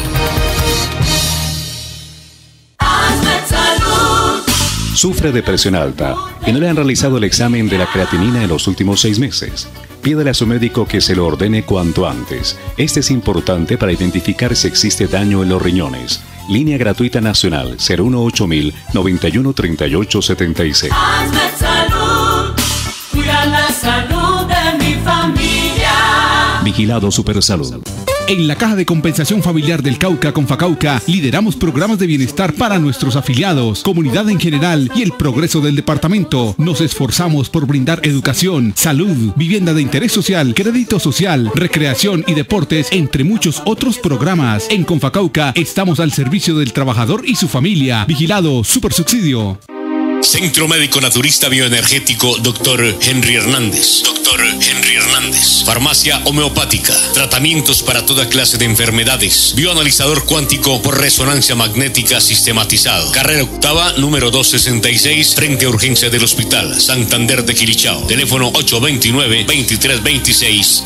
Sufre de presión alta y no le han realizado el examen de la creatinina en los últimos 6 meses. Pídele a su médico que se lo ordene cuanto antes. Este es importante para identificar si existe daño en los riñones. Línea gratuita nacional 018.000 91 38 76. Hazme salud, cuida la salud de mi familia. Vigilado Supersalud. En la Caja de Compensación Familiar del Cauca, Confacauca, lideramos programas de bienestar para nuestros afiliados, comunidad en general y el progreso del departamento. Nos esforzamos por brindar educación, salud, vivienda de interés social, crédito social, recreación y deportes, entre muchos otros programas. En Confacauca estamos al servicio del trabajador y su familia. Vigilado Supersubsidio. Centro Médico Naturista Bioenergético Dr. Henry Hernández. Dr. Henry Hernández. Farmacia homeopática. Tratamientos para toda clase de enfermedades. Bioanalizador cuántico por resonancia magnética sistematizado. Carrera octava, número 266, frente a urgencia del Hospital Santander de Quilichao. Teléfono 829-2326,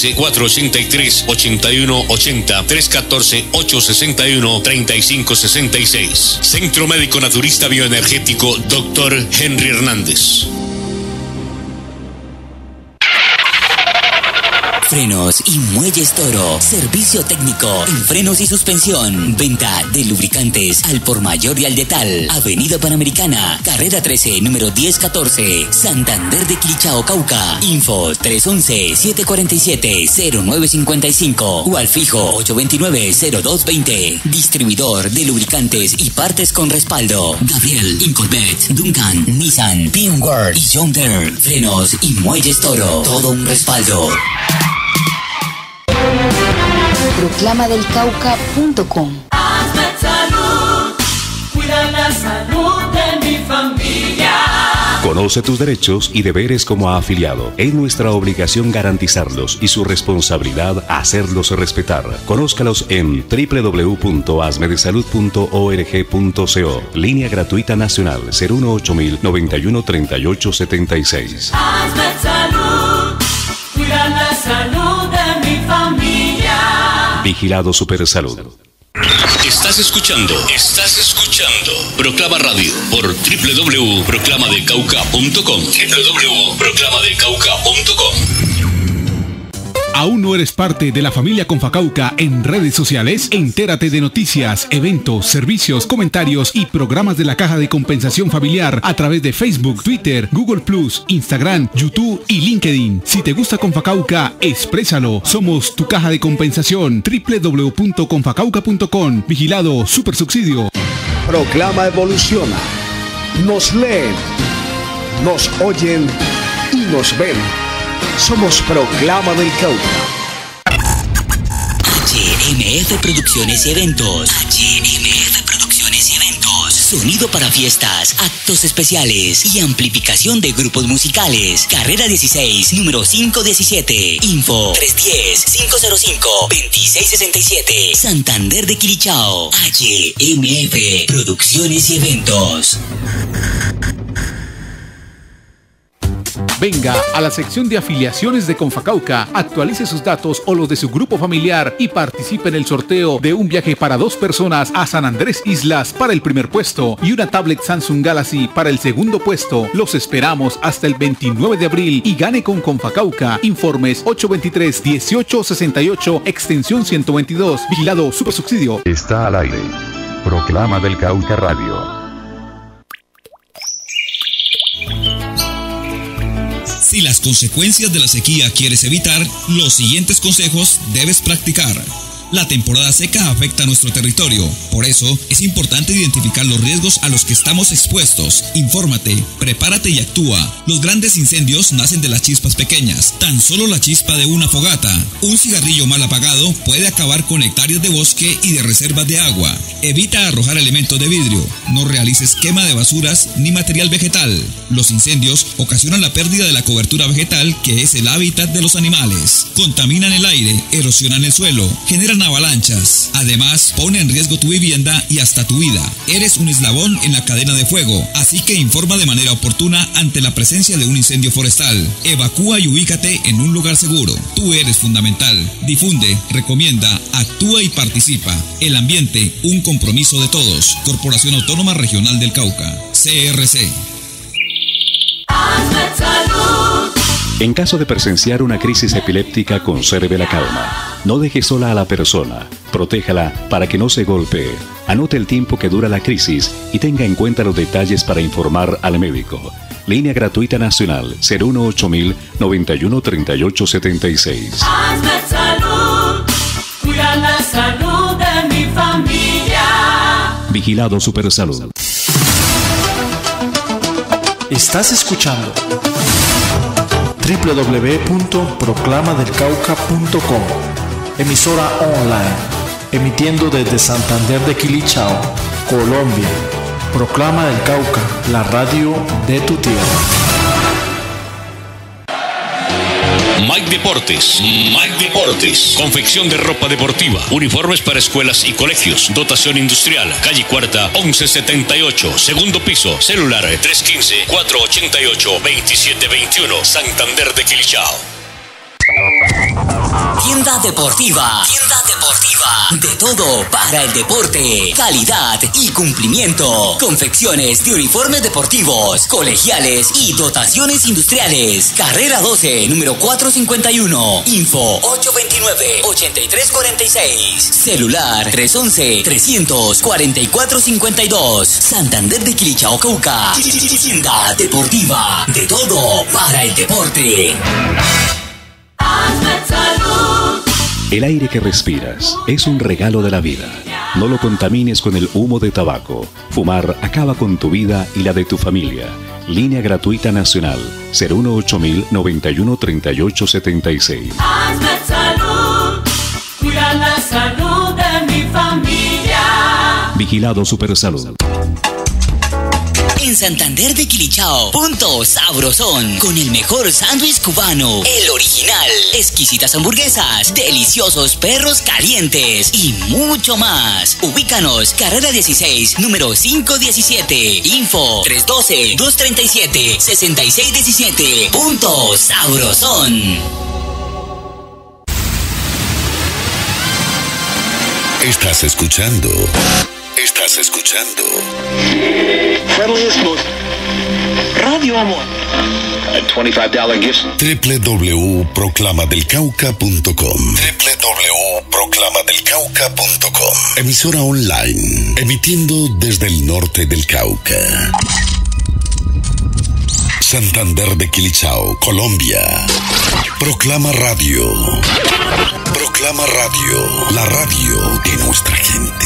315-483-8180, 314-861-3566. Centro Médico Naturista Bioenergético Dr. Henry Hernández. Frenos y Muelles Toro. Servicio técnico en frenos y suspensión. Venta de lubricantes al por mayor y al detal. Avenida Panamericana, carrera 13, número 1014, Santander de Quilichao, Cauca. Info 311-747-0955 o al fijo 829-0220. Distribuidor de lubricantes y partes con respaldo. Gabriel, Incorvette, Duncan, Nissan, P-World y John Deere. Frenos y Muelles Toro. Todo un respaldo. Proclamadelcauca.com. Hazme salud, cuida la salud de mi familia. Conoce tus derechos y deberes como afiliado. Es nuestra obligación garantizarlos y su responsabilidad hacerlos respetar. Conózcalos en www.asmedesalud.org.co. Línea gratuita nacional 018 91 38 76. Hazme salud, cuida la salud de mi familia. Vigilado Supersalud. Estás escuchando Proclama Radio por www.proclamadecauca.com. www.proclamadecauca.com. ¿Aún no eres parte de la familia Confacauca en redes sociales? Entérate de noticias, eventos, servicios, comentarios y programas de la Caja de Compensación Familiar a través de Facebook, Twitter, Google+, Instagram, YouTube y LinkedIn. Si te gusta Confacauca, exprésalo. Somos tu Caja de Compensación. www.confacauca.com. Vigilado Supersubsidio. Proclama evoluciona. Nos leen, nos oyen y nos ven. Somos Proclama del Cauca. HMF Producciones y Eventos. HMF Producciones y Eventos. Sonido para fiestas, actos especiales y amplificación de grupos musicales. Carrera 16, número 517. Info 310-505-2667. Santander de Quilichao. HMF Producciones y Eventos. Venga a la sección de afiliaciones de Confacauca, actualice sus datos o los de su grupo familiar y participe en el sorteo de un viaje para 2 personas a San Andrés Islas para el primer puesto y una tablet Samsung Galaxy para el segundo puesto. Los esperamos hasta el 29 de abril y gane con Confacauca. Informes 823-1868, extensión 122. Vigilado Supersubsidio. Está al aire. Proclama del Cauca Radio. Si las consecuencias de la sequía quieres evitar, los siguientes consejos debes practicar. La temporada seca afecta a nuestro territorio, por eso es importante identificar los riesgos a los que estamos expuestos. Infórmate, prepárate y actúa. Los grandes incendios nacen de las chispas pequeñas. Tan solo la chispa de una fogata, un cigarrillo mal apagado puede acabar con hectáreas de bosque y de reservas de agua. Evita arrojar elementos de vidrio, no realices quema de basuras ni material vegetal. Los incendios ocasionan la pérdida de la cobertura vegetal, que es el hábitat de los animales. Contaminan el aire, erosionan el suelo, generan avalanchas. Además, pone en riesgo tu vivienda y hasta tu vida. Eres un eslabón en la cadena de fuego, así que informa de manera oportuna ante la presencia de un incendio forestal. Evacúa y ubícate en un lugar seguro. Tú eres fundamental. Difunde, recomienda, actúa y participa. El ambiente, un compromiso de todos. Corporación Autónoma Regional del Cauca. CRC. En caso de presenciar una crisis epiléptica, conserve la calma. No deje sola a la persona. Protéjala para que no se golpee. Anote el tiempo que dura la crisis y tenga en cuenta los detalles para informar al médico. Línea gratuita nacional 018 91 38 76. Hazme salud, mi familia. Vigilado Supersalud. Estás escuchando www.proclamadelcauca.com, emisora online, emitiendo desde Santander de Quilichao, Colombia. Proclama del Cauca, la radio de tu tierra. Mike Deportes. Mike Deportes. Confección de ropa deportiva, uniformes para escuelas y colegios, dotación industrial, calle Cuarta, 1178, segundo piso, celular 315-488-2721, Santander de Quilichao. Tienda deportiva. Tienda deportiva. De todo para el deporte. Calidad y cumplimiento. Confecciones de uniformes deportivos, colegiales y dotaciones industriales. Carrera 12, número 451. Info 829-8346. Celular 311-300-4452. Santander de Quilichao, Cauca. Tienda deportiva. De todo para el deporte. El aire que respiras es un regalo de la vida. No lo contamines con el humo de tabaco. Fumar acaba con tu vida y la de tu familia. Línea gratuita nacional 018-091-3876. Hazme salud, cuida la salud de mi familia. Vigilado Supersalud. En Santander de Quilichao, Punto Sabrosón, con el mejor sándwich cubano, el original, exquisitas hamburguesas, deliciosos perros calientes y mucho más. Ubícanos, carrera 16, número 517, info 312-237-6617, Punto Sabrosón. Estás escuchando Friendliest, most Radio Amor. A $25 gift. www.proclamadelcauca.com www.proclamadelcauca.com Emisora online, emitiendo desde el norte del Cauca. Santander de Quilichao, Colombia. Proclama Radio. Proclama Radio, la radio de nuestra gente.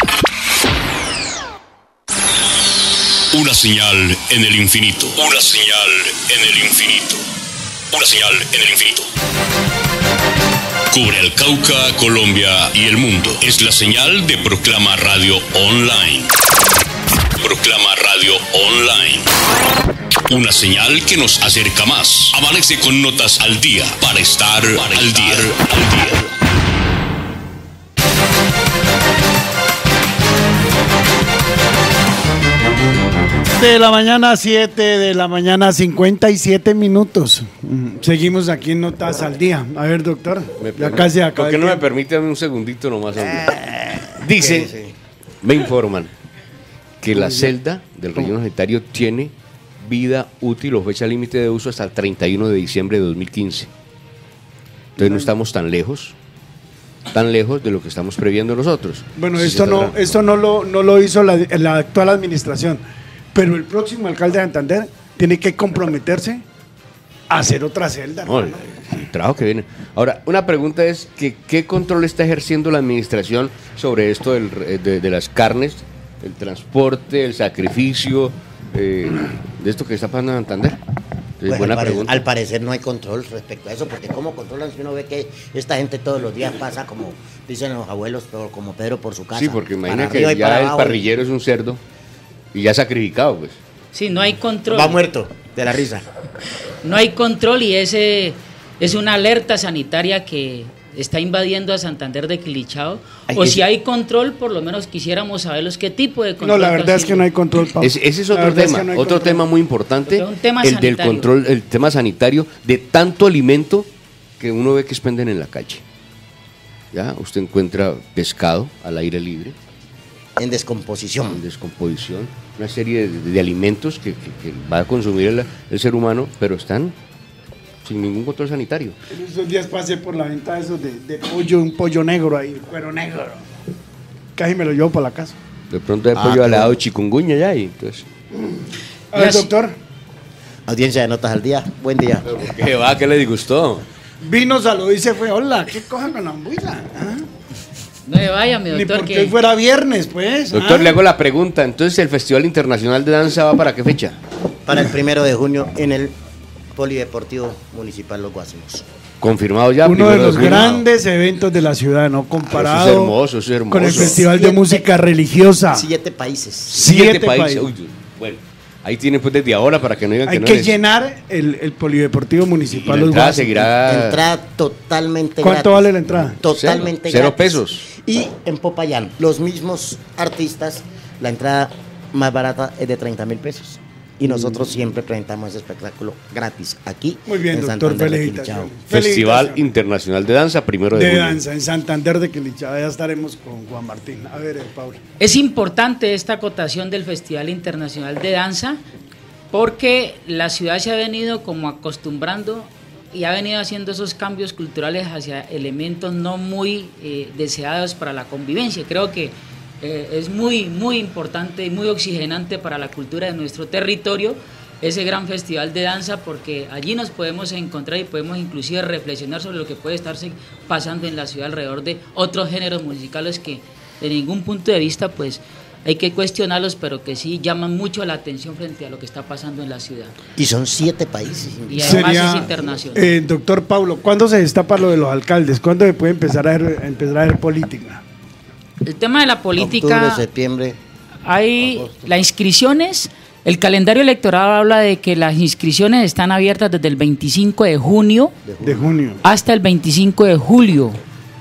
Una señal en el infinito. Una señal en el infinito. Una señal en el infinito. Cubre el Cauca, Colombia y el mundo. Es la señal de Proclama Radio Online. Proclama Radio Online. Una señal que nos acerca más. Amanece con notas al día para estar al día. De la mañana 7 de la mañana 57 minutos. Seguimos aquí en Notas al Día. A ver, doctor. Ya casi acaba. ¿Por qué no me permite un segundito nomás? Dice, me informan que la celda del relleno sanitario tiene vida útil o fecha límite de uso hasta el 31 de diciembre de 2015. Entonces no estamos tan lejos de lo que estamos previendo nosotros. Bueno, esto no lo hizo la actual administración. Pero el próximo alcalde de Santander tiene que comprometerse a hacer otra celda. No, el trabajo que viene. Ahora, una pregunta es que ¿qué control está ejerciendo la administración sobre esto de las carnes, el transporte, el sacrificio, de esto que está pasando en Santander? Pues buena pregunta. Al parecer no hay control respecto a eso, porque ¿cómo controlan si uno ve que esta gente todos los días pasa, como dicen los abuelos, como Pedro por su casa? Sí, porque imagina que ya el parrillero es un cerdo. Y ya sacrificado, pues. Sí, no hay control. Va muerto de la risa. No hay control y ese es una alerta sanitaria que está invadiendo a Santander de Quilichao. O si hay control, por lo menos quisiéramos saber qué tipo de control. No, la verdad es que no hay control, Pablo. Ese es otro tema. Otro tema muy importante. El del control, el tema sanitario de tanto alimento que uno ve que expenden en la calle. Ya, usted encuentra pescado al aire libre. En descomposición. Una serie de alimentos que va a consumir el ser humano, pero están sin ningún control sanitario. En esos días pasé por la venta de esos de pollo, un pollo negro ahí, cuero negro. Casi me lo llevo para la casa. De pronto hay pollo al lado de chikungunya ya y entonces. A ver, doctor. Audiencia de Notas al Día, buen día. ¿Qué va? ¿Qué le disgustó? Vino, saludó y se fue. Hola, ¿qué cojan con la ambuila? ¿Ah? No me vaya, mi Ni doctor. porque hoy fuera viernes, pues. Doctor, le hago la pregunta. Entonces, ¿el Festival Internacional de Danza va para qué fecha? Para el 1 de junio en el Polideportivo Municipal Los Guásimos. Confirmado ya. Uno de 1 los junio. grandes eventos de la ciudad, ¿no? Comparado Eso es hermoso, eso es hermoso. con el Festival de Música Religiosa. 7 países. 7 países. Uy, bueno, ahí tienen pues desde ahora para que no digan Hay que no que les- llenar el Polideportivo Municipal Y la Los entrada Guásimos. seguirá- Entrada totalmente ¿Cuánto gratis. vale la entrada? Totalmente Cero gratis. pesos. Y en Popayán, los mismos artistas, la entrada más barata es de 30.000 pesos. Y nosotros siempre presentamos ese espectáculo gratis aquí. Muy bien, en doctor, Santander de felicitaciones. Quilichao. Festival Internacional de Danza, 1 de De junio. danza en Santander de Quilichao. Ya estaremos con Juan Martín. A ver, Pablo. Es importante esta acotación del Festival Internacional de Danza porque la ciudad se ha venido como acostumbrando y ha venido haciendo esos cambios culturales hacia elementos no muy deseados para la convivencia. Creo que es muy importante y muy oxigenante para la cultura de nuestro territorio ese gran festival de danza, porque allí nos podemos encontrar y podemos inclusive reflexionar sobre lo que puede estarse pasando en la ciudad alrededor de otros géneros musicales que de ningún punto de vista pues hay que cuestionarlos, pero que sí llaman mucho la atención frente a lo que está pasando en la ciudad. Y son 7 países. Y además es internacional. Doctor Pablo, ¿cuándo se destapa lo de los alcaldes? ¿Cuándo se puede empezar a ver política? El tema de la política... Octubre, septiembre. Hay las inscripciones, el calendario electoral habla de que las inscripciones están abiertas desde el 25 de junio, hasta el 25 de julio.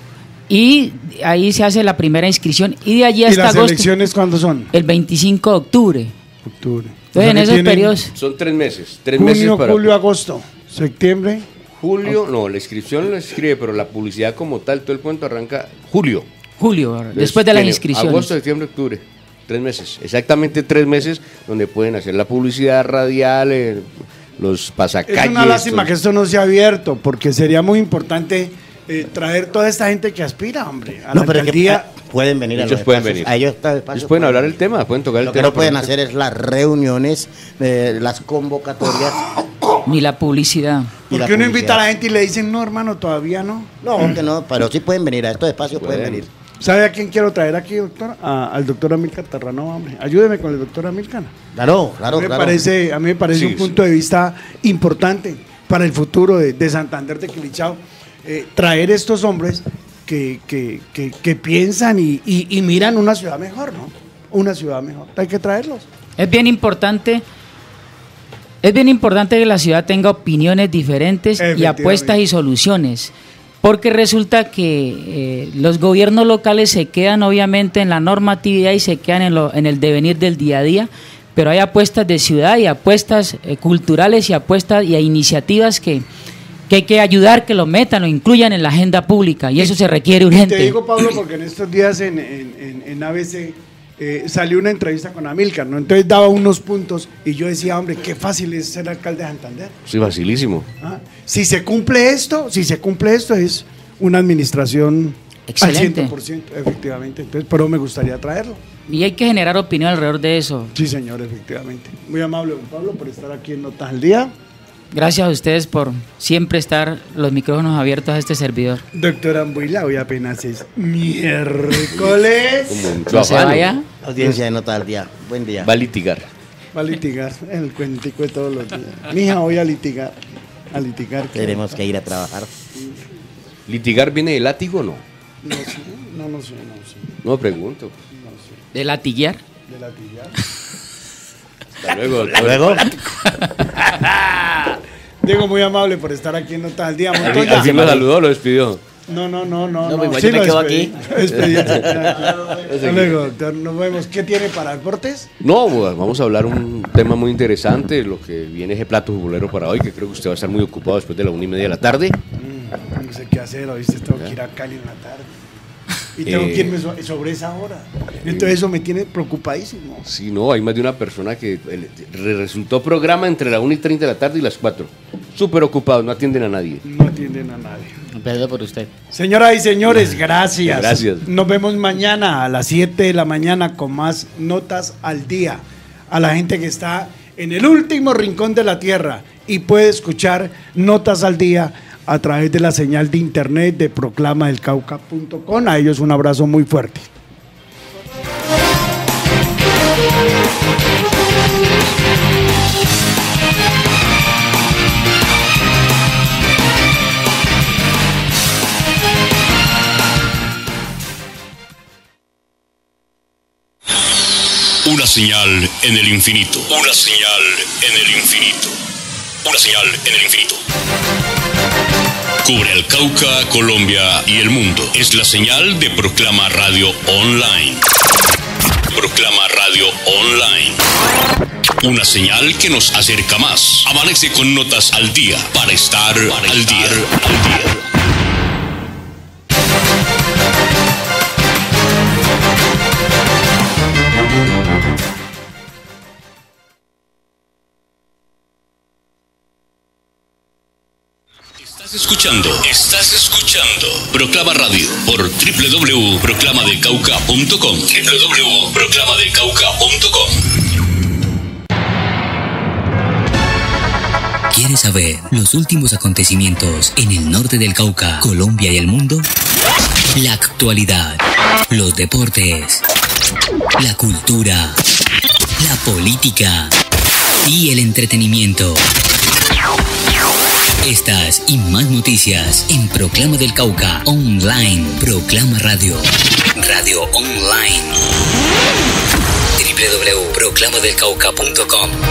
Y ahí se hace la primera inscripción y de allí ¿Y hasta las agosto. elecciones cuándo son? El 25 de octubre. Octubre. Entonces en esos periodos... Son 3 meses. 3 Junio, meses para. julio, agosto, septiembre. Julio, no, la inscripción la escribe, pero la publicidad como tal, todo el cuento arranca julio. Julio, después de las Tiene inscripciones. Agosto, septiembre, octubre. 3 meses. Exactamente 3 meses donde pueden hacer la publicidad radial, los pasacalles. Es una lástima todo. que esto no sea abierto, porque sería muy importante traer toda esta gente que aspira, hombre, a la pero es que alcaldía. pueden venir a Ellos los pueden espacios. venir. A ellos está espacio, Ellos pueden hablar el tema, pueden tocar el Lo que tema. no pueden por hacer es las reuniones, las convocatorias. Ni la publicidad. ¿Por qué uno invita a la gente y le dicen, no, hermano, todavía no? No, que no, pero sí pueden venir a estos espacios, pueden venir. ¿Sabe a quién quiero traer aquí, doctor? Al doctor Amílcar Terranova, hombre. Ayúdeme con el doctor Amílcar. Claro. A mí me parece un punto de vista importante para el futuro de Santander de Quilichao. Traer estos hombres que piensan y miran una ciudad mejor, ¿no? Una ciudad mejor. Hay que traerlos. Es bien importante que la ciudad tenga opiniones diferentes y apuestas y soluciones, porque resulta que los gobiernos locales se quedan obviamente en la normatividad y se quedan en el devenir del día a día, pero hay apuestas de ciudad y apuestas culturales y apuestas y iniciativas que hay que ayudar, que lo metan, lo incluyan en la agenda pública, y eso se requiere urgente. Te digo, Pablo, porque en estos días en ABC salió una entrevista con Amílcar, ¿no? Entonces daba unos puntos y yo decía, hombre, qué fácil es ser alcalde de Santander. Sí, facilísimo. ¿Ah? Si se cumple esto es una administración Excelente. al 100%, efectivamente. Entonces, pero me gustaría traerlo. Y hay que generar opinión alrededor de eso. Sí, señor, efectivamente. Muy amable, don Pablo, por estar aquí en Notas al Día. Gracias a ustedes por siempre estar los micrófonos abiertos a este servidor. Doctora Ambuila, hoy apenas es miércoles. No se vaya. Audiencia de Notas al Día. Buen día. Va a litigar. Va a litigar, el cuentico de todos los días. Mija, voy a litigar. A litigar. Tenemos que ir a trabajar. ¿Litigar viene de látigo o no? No sé. No pregunto. ¿De latiguear? De latigar. Hasta luego. Hasta luego. Diego, muy amable por estar aquí en Notas al Día. ¿Al fin lo saludó o lo despidió? No. Pues yo me quedo aquí. Hasta luego, doctor. Nos vemos. ¿Qué tiene para deportes? No, vamos a hablar un tema muy interesante, lo que viene ese plato futbolero para hoy, que creo que usted va a estar muy ocupado después de la 1:30 de la tarde. No sé qué hacer, ¿oíste? Tengo que ir a Cali en la tarde. Y tengo que irme sobre esa hora. Entonces eso me tiene preocupadísimo. Sí, no, hay más de una persona que resultó programa entre la 1:30 de la tarde y las 4. Súper ocupado, no atienden a nadie. No atienden a nadie. Perdón por usted. Señoras y señores, gracias. Gracias. Nos vemos mañana a las 7 de la mañana con más Notas al Día. A la gente que está en el último rincón de la tierra y puede escuchar Notas al Día a través de la señal de internet de proclamadelcauca.com. A ellos un abrazo muy fuerte. Una señal en el infinito. Una señal en el infinito. Una señal en el infinito. Cubre el Cauca, Colombia y el mundo. Es la señal de Proclama Radio Online. Proclama Radio Online. Una señal que nos acerca más. Amanece con notas al día para estar al día. Estás escuchando Proclama Radio por www.proclamadelcauca.com. www.proclamadelcauca.com. ¿Quieres saber los últimos acontecimientos en el norte del Cauca, Colombia y el mundo? La actualidad, los deportes, la cultura, la política y el entretenimiento. Estas y más noticias en Proclama del Cauca Online. Proclama Radio. Radio Online. www.proclamadelcauca.com.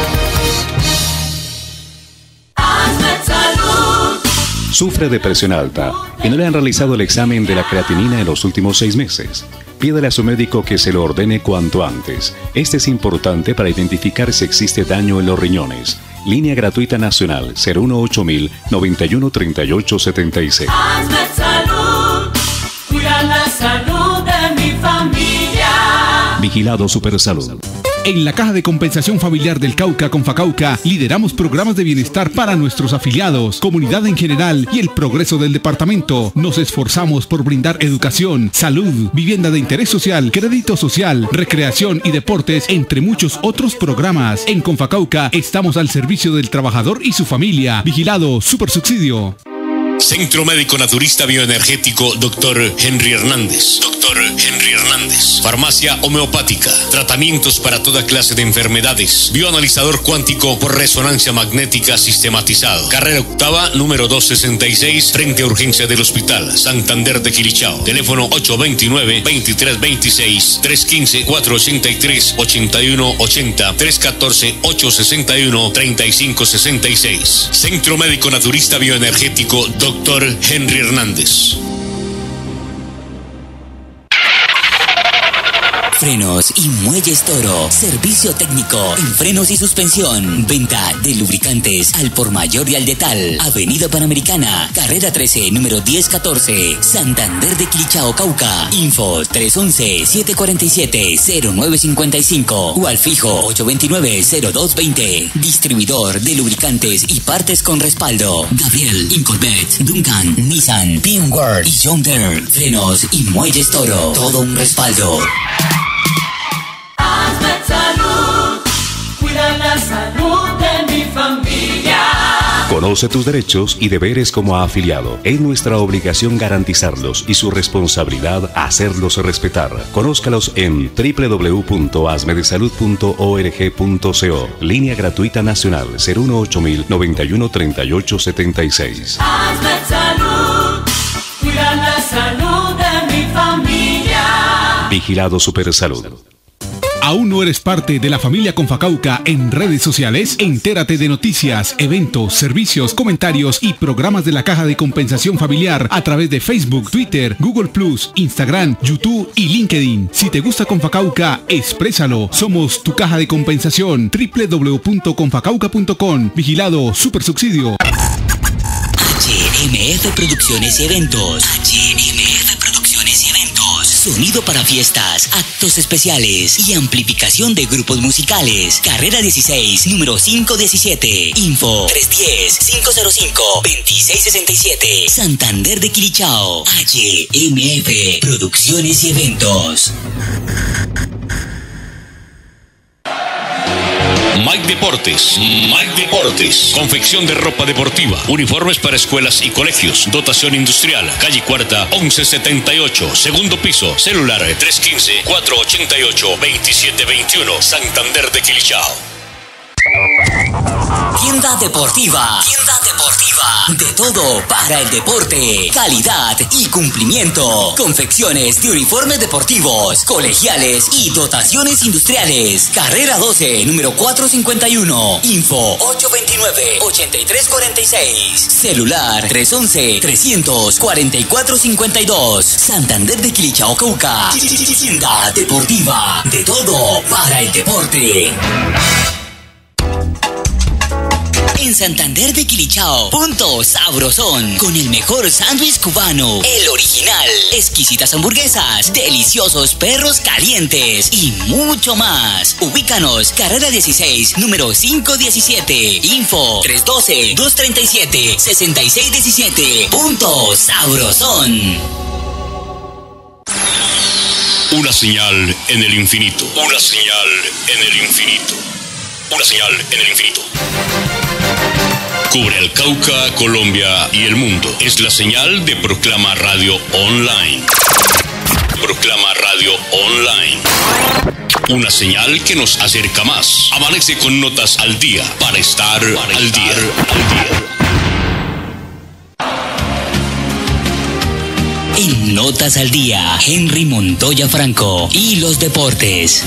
Sufre de presión alta y no le han realizado el examen de la creatinina en los últimos 6 meses. Pídale a su médico que se lo ordene cuanto antes. Este es importante para identificar si existe daño en los riñones. Línea gratuita nacional 018.000 91 38 76. Hazme salud, cuida la salud de mi familia. Vigilado Supersalud. En la Caja de Compensación Familiar del Cauca, Confacauca, lideramos programas de bienestar para nuestros afiliados, comunidad en general y el progreso del departamento. Nos esforzamos por brindar educación, salud, vivienda de interés social, crédito social, recreación y deportes, entre muchos otros programas. En Confacauca estamos al servicio del trabajador y su familia. Vigilado Supersubsidio. Centro Médico Naturista Bioenergético Dr. Henry Hernández. Dr. Henry Hernández. Farmacia homeopática. Tratamientos para toda clase de enfermedades. Bioanalizador cuántico por resonancia magnética sistematizado. Carrera octava, número 266, frente a urgencia del Hospital Santander de Quilichao. Teléfono 829-2326, 315-483-8180, 314-861-3566. Centro Médico Naturista Bioenergético Dr. Henry Hernández. Frenos y Muelles Toro. Servicio técnico en frenos y suspensión. Venta de lubricantes al por mayor y al detal. Avenida Panamericana, carrera 13, número 1014, Santander de Quilichao, Cauca. Info 311-747-0955 o al fijo 829-0220. Distribuidor de lubricantes y partes con respaldo. Gabriel, Incorvette, Duncan, Nissan, P&Word y John Deere. Frenos y Muelles Toro. Todo un respaldo. Hazme salud, cuida la salud de mi familia. Conoce tus derechos y deberes como afiliado. Es nuestra obligación garantizarlos y su responsabilidad hacerlos respetar. Conózcalos en www.asmedesalud.org.co. Línea gratuita nacional 018.000 91 38 76. Hazme salud, cuida la salud de mi familia. Vigilado Supersalud. ¿Aún no eres parte de la familia Confacauca en redes sociales? Entérate de noticias, eventos, servicios, comentarios y programas de la Caja de Compensación Familiar a través de Facebook, Twitter, Google+, Instagram, YouTube y LinkedIn. Si te gusta Confacauca, exprésalo. Somos tu Caja de Compensación. www.confacauca.com. Vigilado Supersubsidio. HMF Producciones y Eventos. HMF Producciones y Eventos. Sonido para fiestas, actos especiales y amplificación de grupos musicales. Carrera 16, número 517. Info 310-505-2667. Santander de Quilichao. HMF Producciones y Eventos. Mike Deportes. Mike Deportes. Confección de ropa deportiva. Uniformes para escuelas y colegios. Dotación industrial. Calle Cuarta, 1178. Segundo piso. Celular 315-488-2721. Santander de Quilichao. Tienda deportiva. Tienda deportiva. De todo para el deporte. Calidad y cumplimiento. Confecciones de uniformes deportivos, colegiales y dotaciones industriales. Carrera 12, número 451. Info 829-8346. Celular 311-300-4452. Santander de Quilichao, Cauca. Tienda deportiva. De todo para el deporte. En Santander de Quilichao, Punto Sabrosón, con el mejor sándwich cubano, el original, exquisitas hamburguesas, deliciosos perros calientes y mucho más. Ubícanos, carrera 16, número 517, info 312-237-6617, Punto Sabrosón. Una señal en el infinito. Una señal en el infinito. Una señal en el infinito. Cubre el Cauca, Colombia y el mundo. Es la señal de Proclama Radio Online. Proclama Radio Online. Una señal que nos acerca más. Amanece con notas al día para estar al día. En Notas al Día, Henry Montoya Franco y los deportes.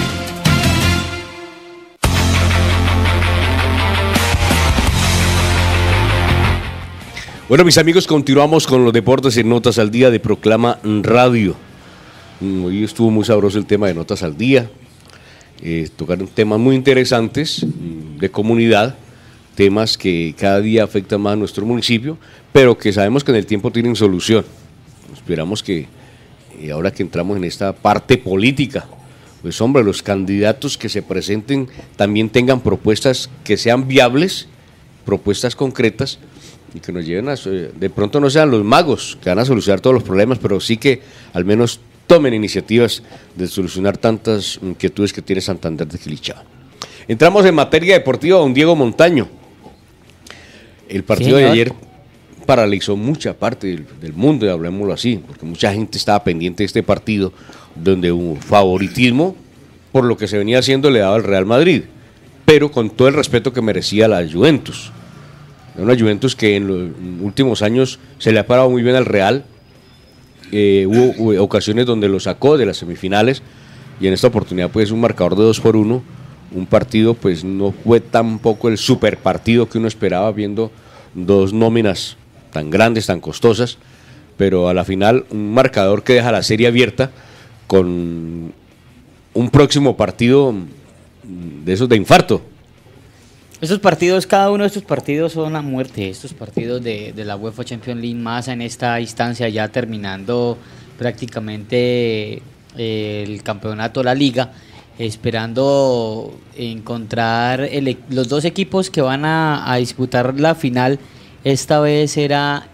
Bueno, mis amigos, continuamos con los deportes en Notas al Día de Proclama Radio. Hoy estuvo muy sabroso el tema de Notas al Día. Tocaron temas muy interesantes de comunidad, temas que cada día afectan más a nuestro municipio, pero que sabemos que en el tiempo tienen solución. Esperamos que ahora que entramos en esta parte política, pues hombre, los candidatos que se presenten también tengan propuestas que sean viables, propuestas concretas, y que nos lleven a, de pronto no sean los magos que van a solucionar todos los problemas, pero sí que al menos tomen iniciativas de solucionar tantas inquietudes que tiene Santander de Quilichao. Entramos en materia deportiva, don Diego Montaño. El partido de ayer paralizó mucha parte del mundo, hablemoslo así, porque mucha gente estaba pendiente de este partido, donde hubo favoritismo por lo que se venía haciendo le daba al Real Madrid, pero con todo el respeto que merecía la Juventus. Una Juventus que en los últimos años se le ha parado muy bien al Real. Hubo ocasiones donde lo sacó de las semifinales y en esta oportunidad pues un marcador de 2-1. Un partido pues no fue tampoco el super partido que uno esperaba viendo dos nóminas tan grandes, tan costosas, pero a la final un marcador que deja la serie abierta con un próximo partido de esos de infarto. Estos partidos, cada uno de estos partidos son a muerte, estos partidos de la UEFA Champions League, más en esta instancia ya terminando prácticamente el campeonato de la liga, esperando encontrar los dos equipos que van a disputar la final. Esta vez era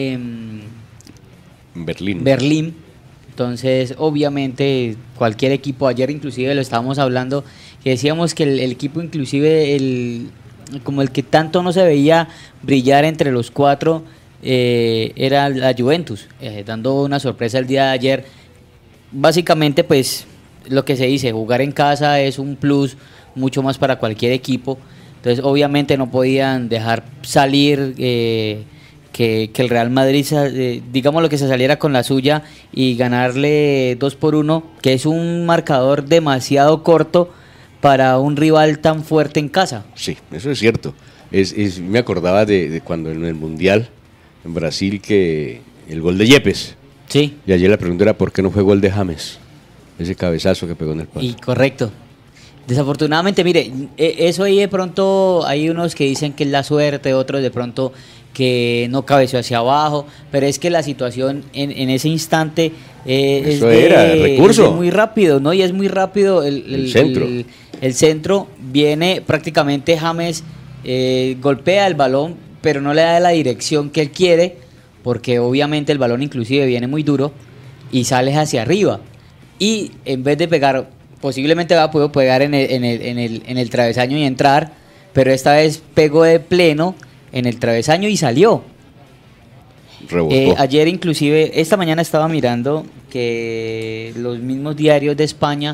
Berlín. Entonces, obviamente, cualquier equipo, ayer inclusive lo estábamos hablando, que decíamos que el equipo inclusive, como el que tanto no se veía brillar entre los cuatro, era la Juventus, dando una sorpresa el día de ayer. Básicamente, pues, lo que se dice, jugar en casa es un plus mucho más para cualquier equipo. Entonces, obviamente no podían dejar salir que el Real Madrid, digamos lo que se saliera con la suya y ganarle 2-1, que es un marcador demasiado corto para un rival tan fuerte en casa. Sí, eso es cierto. Me acordaba de cuando en el Mundial, en Brasil, que el gol de Yepes. Sí. Y ayer la pregunta era ¿por qué no fue gol de James? Ese cabezazo que pegó en el palo. Y correcto. Desafortunadamente, mire, eso ahí de pronto hay unos que dicen que es la suerte, otros de pronto que no cabeceó hacia abajo, pero es que la situación en ese instante es muy rápido, ¿no? Y es muy rápido el centro. El centro viene prácticamente James, golpea el balón, pero no le da la dirección que él quiere, porque obviamente el balón inclusive viene muy duro y sale hacia arriba. Y en vez de pegar posiblemente va a poder pegar en el travesaño y entrar, pero esta vez pegó de pleno en el travesaño y salió. Rebotó. Ayer inclusive, esta mañana estaba mirando que los mismos diarios de España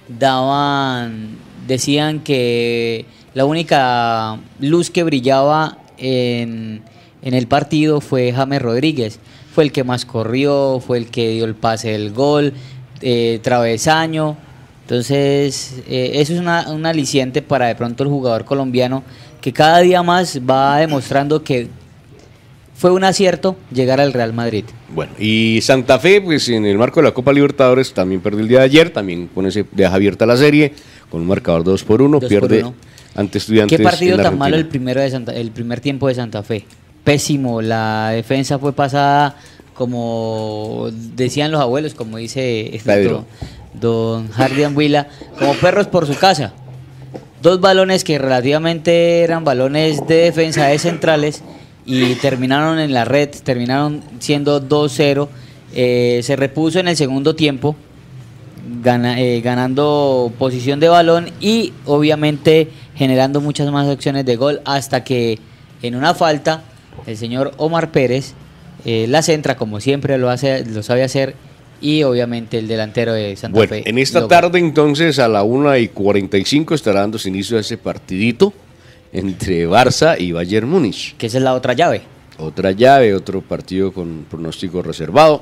decían que la única luz que brillaba en el partido fue James Rodríguez. Fue el que más corrió, fue el que dio el pase del gol, travesaño. Entonces, eso es un aliciente para de pronto el jugador colombiano, que cada día más va demostrando que fue un acierto llegar al Real Madrid. Bueno, y Santa Fe, pues en el marco de la Copa Libertadores, también perdió el día de ayer, también deja abierta la serie, con un marcador 2-1, pierde ante Estudiantes. ¿Qué partido tan Argentina. malo el primer tiempo de Santa Fe? Pésimo, la defensa fue pasada, como decían los abuelos, como dice don Hardy Anguila, como perros por su casa. 2 balones que relativamente eran balones de defensa de centrales y terminaron en la red, terminaron siendo 2-0. Se repuso en el segundo tiempo, ganando posición de balón y obviamente generando muchas más opciones de gol, hasta que en una falta el señor Omar Pérez la centra como siempre lo sabe hacer, y obviamente el delantero de Santa Fe. Bueno, en esta tarde entonces a la 1:45 estará dándose inicio a ese partidito entre Barça y Bayern Múnich. Que esa es la otra llave. Otra llave, otro partido con pronóstico reservado.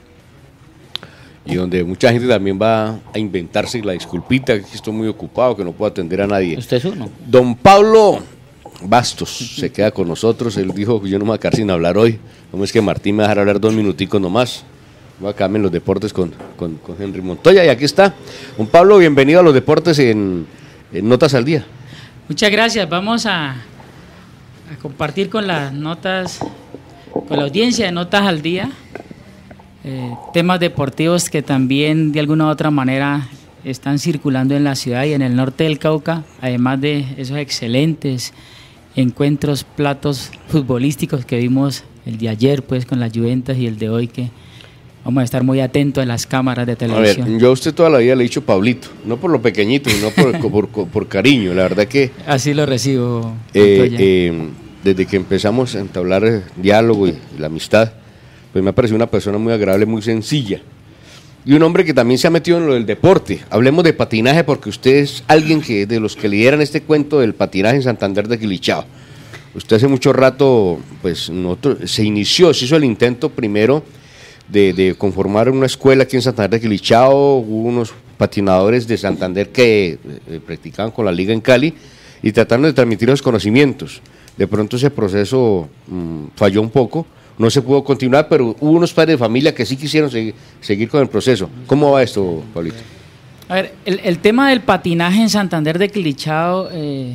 Y donde mucha gente también va a inventarse la disculpita, que estoy muy ocupado, que no puedo atender a nadie. Usted es uno. Don Pablo Bastos se queda con nosotros. Él dijo que yo no me voy a quedar sin hablar hoy. ¿Cómo es que Martín me va a dejar hablar 2 minuticos nomás? Voy a quedarme en los deportes con Henry Montoya. Y aquí está. Don Pablo, bienvenido a los deportes en Notas al Día. Muchas gracias. Vamos a compartir con las notas, con la audiencia de Notas al Día, temas deportivos que también de alguna u otra manera están circulando en la ciudad y en el norte del Cauca, además de esos excelentes encuentros, platos futbolísticos que vimos el de ayer, pues con las Juventus, y el de hoy, que vamos a estar muy atentos a las cámaras de televisión. A ver, yo a usted toda la vida le he dicho Pablito, no por lo pequeñito, sino por cariño. La verdad que así lo recibo. Desde que empezamos a entablar diálogo y la amistad, pues me ha parecido una persona muy agradable, muy sencilla. Y un hombre que también se ha metido en lo del deporte. Hablemos de patinaje, porque usted es alguien que de los que lideran este cuento del patinaje en Santander de Quilichao. Usted hace mucho rato, pues se hizo el intento primero de conformar una escuela aquí en Santander de Quilichao. Hubo unos patinadores de Santander que practicaban con la liga en Cali y trataron de transmitir los conocimientos. De pronto ese proceso falló un poco, no se pudo continuar, pero hubo unos padres de familia que sí quisieron seguir con el proceso. ¿Cómo va esto, Pablito? A ver, el tema del patinaje en Santander de Quilichao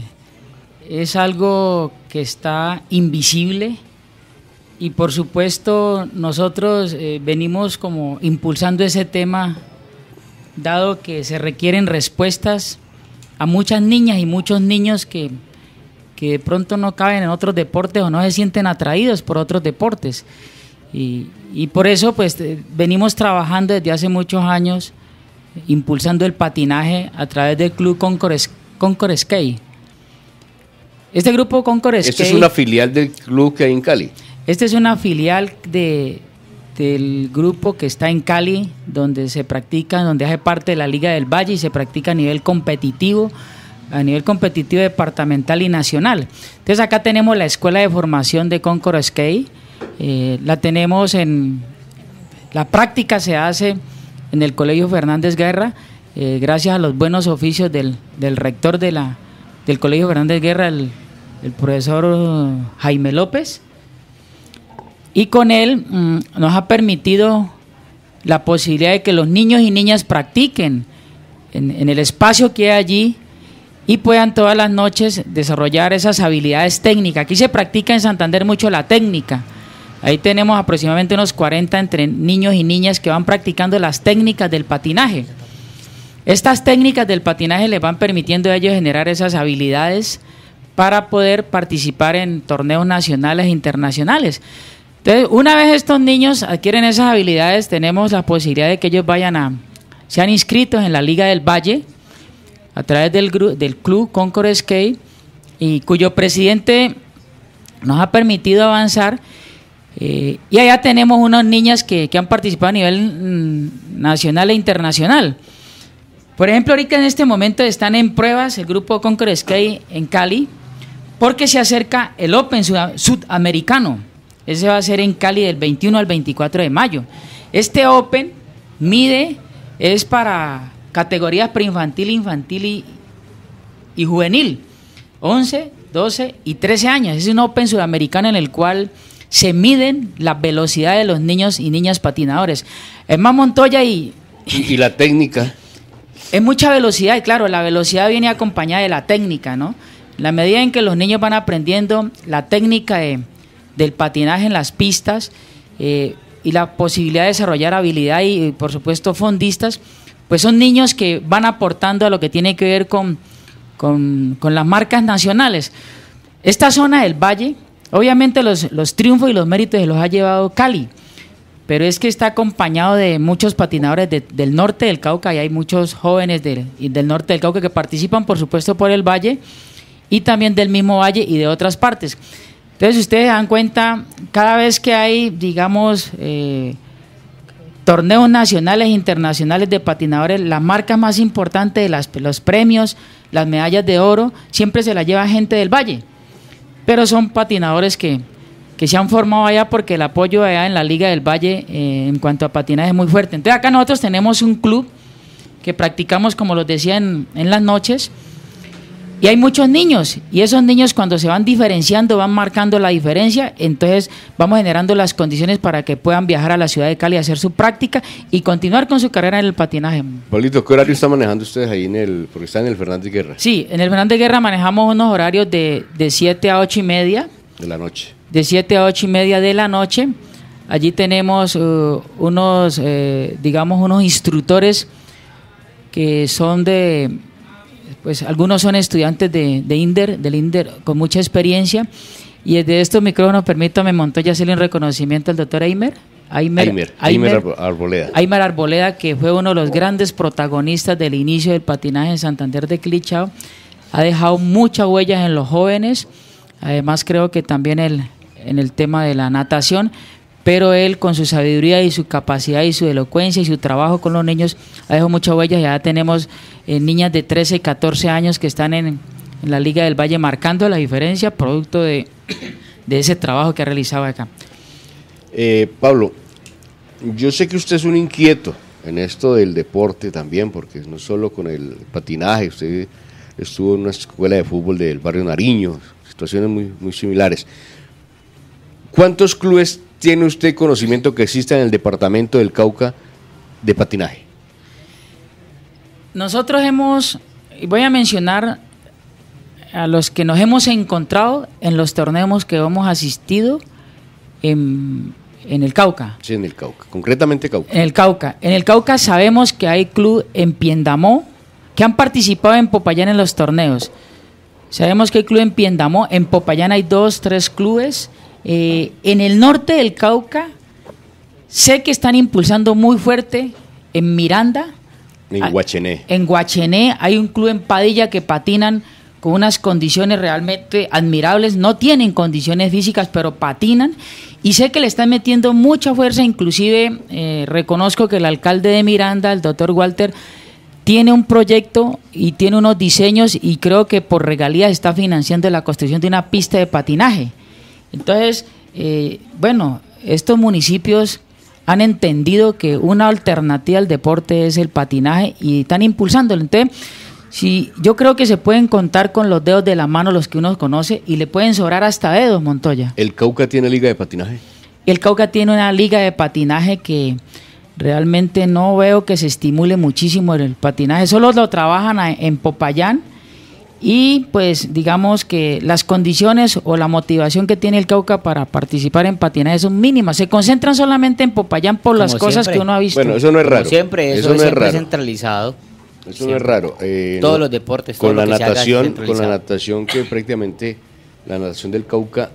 es algo que está invisible, y por supuesto nosotros venimos como impulsando ese tema, dado que se requieren respuestas a muchas niñas y muchos niños que de pronto no caben en otros deportes o no se sienten atraídos por otros deportes. Y por eso pues venimos trabajando desde hace muchos años impulsando el patinaje a través del club Concord Skate. Este grupo Concord Skate... ¿Esta es una filial del club que hay en Cali? Esta es una filial del grupo que está en Cali, donde se practica, donde hace parte de la Liga del Valle y se practica a nivel competitivo departamental y nacional. Entonces acá tenemos la escuela de formación de Concord Skate, la tenemos la práctica se hace en el Colegio Fernández Guerra, gracias a los buenos oficios del rector del Colegio Fernández Guerra, el profesor Jaime López, y con él nos ha permitido la posibilidad de que los niños y niñas practiquen en el espacio que hay allí y puedan todas las noches desarrollar esas habilidades técnicas. Aquí se practica en Santander mucho la técnica. Ahí tenemos aproximadamente unos 40 entre niños y niñas que van practicando las técnicas del patinaje. Estas técnicas del patinaje les van permitiendo a ellos generar esas habilidades para poder participar en torneos nacionales e internacionales. Entonces, una vez estos niños adquieren esas habilidades, tenemos la posibilidad de que ellos sean inscritos en la Liga del Valle, a través del Club Concord Skate, y cuyo presidente nos ha permitido avanzar. Y allá tenemos unas niñas que han participado a nivel nacional e internacional. Por ejemplo, ahorita en este momento están en pruebas el grupo Concord Skate en Cali, porque se acerca el Open Sudamericano. Ese va a ser en Cali del 21 al 24 de mayo. Este Open es para categorías preinfantil, infantil y juvenil, 11, 12 y 13 años. Es un Open Sudamericano en el cual se miden la velocidad de los niños y niñas patinadores. Es más, Montoya, y la técnica. Es mucha velocidad, y claro, la velocidad viene acompañada de la técnica, ¿no? La medida en que los niños van aprendiendo la técnica del patinaje en las pistas, y la posibilidad de desarrollar habilidad y por supuesto fondistas, pues son niños que van aportando a lo que tiene que ver con las marcas nacionales. Esta zona del Valle, obviamente los triunfos y los méritos se los ha llevado Cali, pero es que está acompañado de muchos patinadores del norte del Cauca, y hay muchos jóvenes del norte del Cauca que participan, por supuesto, por el Valle, y también del mismo Valle y de otras partes. Entonces, si ustedes se dan cuenta, cada vez que hay, digamos, torneos nacionales e internacionales de patinadores, las marcas más importantes de los premios, las medallas de oro, siempre se las lleva gente del Valle, pero son patinadores que se han formado allá, porque el apoyo allá en la Liga del Valle en cuanto a patinaje es muy fuerte. Entonces acá nosotros tenemos un club que practicamos, como los decía, en las noches, y hay muchos niños, y esos niños, cuando se van diferenciando, van marcando la diferencia. Entonces vamos generando las condiciones para que puedan viajar a la ciudad de Cali a hacer su práctica y continuar con su carrera en el patinaje. Pablito, ¿qué horario están manejando ustedes ahí porque están en el Fernández Guerra? Sí, en el Fernández Guerra manejamos unos horarios de 7 a 8 y media. De la noche. De 7 a 8 y media de la noche. Allí tenemos unos instructores que son pues algunos son estudiantes del INDER, con mucha experiencia, y desde estos micrófonos, permítame, Montoya, hacerle un reconocimiento al doctor Aimer Arboleda. Aimer Arboleda, que fue uno de los grandes protagonistas del inicio del patinaje en Santander de Quilichao. Ha dejado muchas huellas en los jóvenes, además creo que también en el tema de la natación, pero él, con su sabiduría y su capacidad y su elocuencia y su trabajo con los niños, ha dejado muchas huellas. Ya tenemos niñas de 13 y 14 años que están en la Liga del Valle marcando la diferencia, producto de ese trabajo que ha realizado acá. Pablo, yo sé que usted es un inquieto en esto del deporte también, porque no solo con el patinaje, usted estuvo en una escuela de fútbol del barrio Nariño, situaciones muy, muy similares. ¿Cuántos clubes tiene usted conocimiento que existen en el departamento del Cauca de patinaje? Nosotros voy a mencionar a los que nos hemos encontrado en los torneos que hemos asistido en el Cauca. Sí, en el Cauca, concretamente Cauca. En el Cauca sabemos que hay club en Piendamó que han participado en Popayán en los torneos. Sabemos que hay club en Piendamó, en Popayán hay 2, 3 clubes. En el norte del Cauca sé que están impulsando muy fuerte en Miranda. En Guachené. En Guachené hay un club en Padilla que patinan con unas condiciones realmente admirables. No tienen condiciones físicas, pero patinan. Y sé que le están metiendo mucha fuerza. Inclusive reconozco que el alcalde de Miranda, el doctor Walter, tiene un proyecto y tiene unos diseños, y creo que por regalías está financiando la construcción de una pista de patinaje. Entonces, estos municipios han entendido que una alternativa al deporte es el patinaje y están impulsándolo. Entonces, yo creo que se pueden contar con los dedos de la mano los que uno conoce, y le pueden sobrar hasta dedos, Montoya. ¿El Cauca tiene liga de patinaje? El Cauca tiene una liga de patinaje que realmente no veo que se estimule muchísimo el patinaje. Solo lo trabajan en Popayán. Y pues digamos que las condiciones o la motivación que tiene el Cauca para participar en patinaje son mínimas. Se concentran solamente en Popayán por las cosas que uno ha visto. Bueno, eso no es raro. Como siempre, eso no es raro. centralizado. Eso siempre. no es raro. Todos los deportes, con todo la lo que natación, se haga con la natación, que prácticamente la natación del Cauca,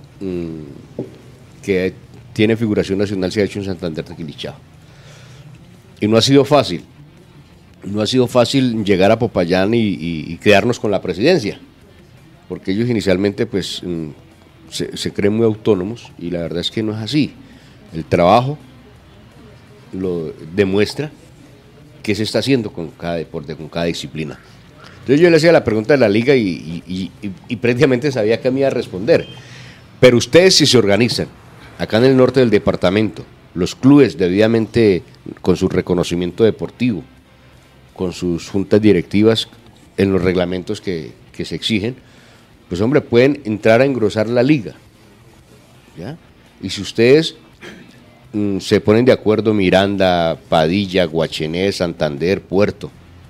que tiene figuración nacional, se ha hecho en Santander de Quilichao. Y no ha sido fácil. no ha sido fácil llegar a Popayán y quedarnos con la presidencia, porque ellos inicialmente pues se creen muy autónomos y la verdad es que no es así. El trabajo lo demuestra qué se está haciendo con cada deporte, con cada disciplina. Entonces yo le hacía la pregunta de la liga y prácticamente sabía que me iba a responder. Pero ustedes, si se organizan acá en el norte del departamento, los clubes debidamente con su reconocimiento deportivo, con sus juntas directivas en los reglamentos que se exigen, pues hombre, pueden entrar a engrosar la liga, ¿ya? Y si ustedes se ponen de acuerdo, Miranda, Padilla, Guachené, Santander, Puerto,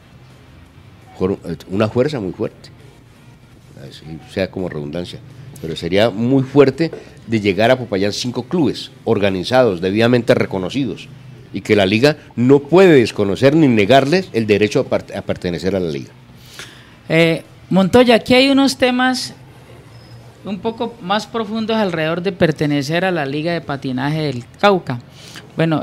una fuerza muy fuerte, así sea como redundancia, pero sería muy fuerte de llegar a Popayán 5 clubes organizados, debidamente reconocidos, y que la liga no puede desconocer ni negarles el derecho a pertenecer a la liga. Montoya, aquí hay unos temas un poco más profundos alrededor de pertenecer a la Liga de Patinaje del Cauca. Bueno,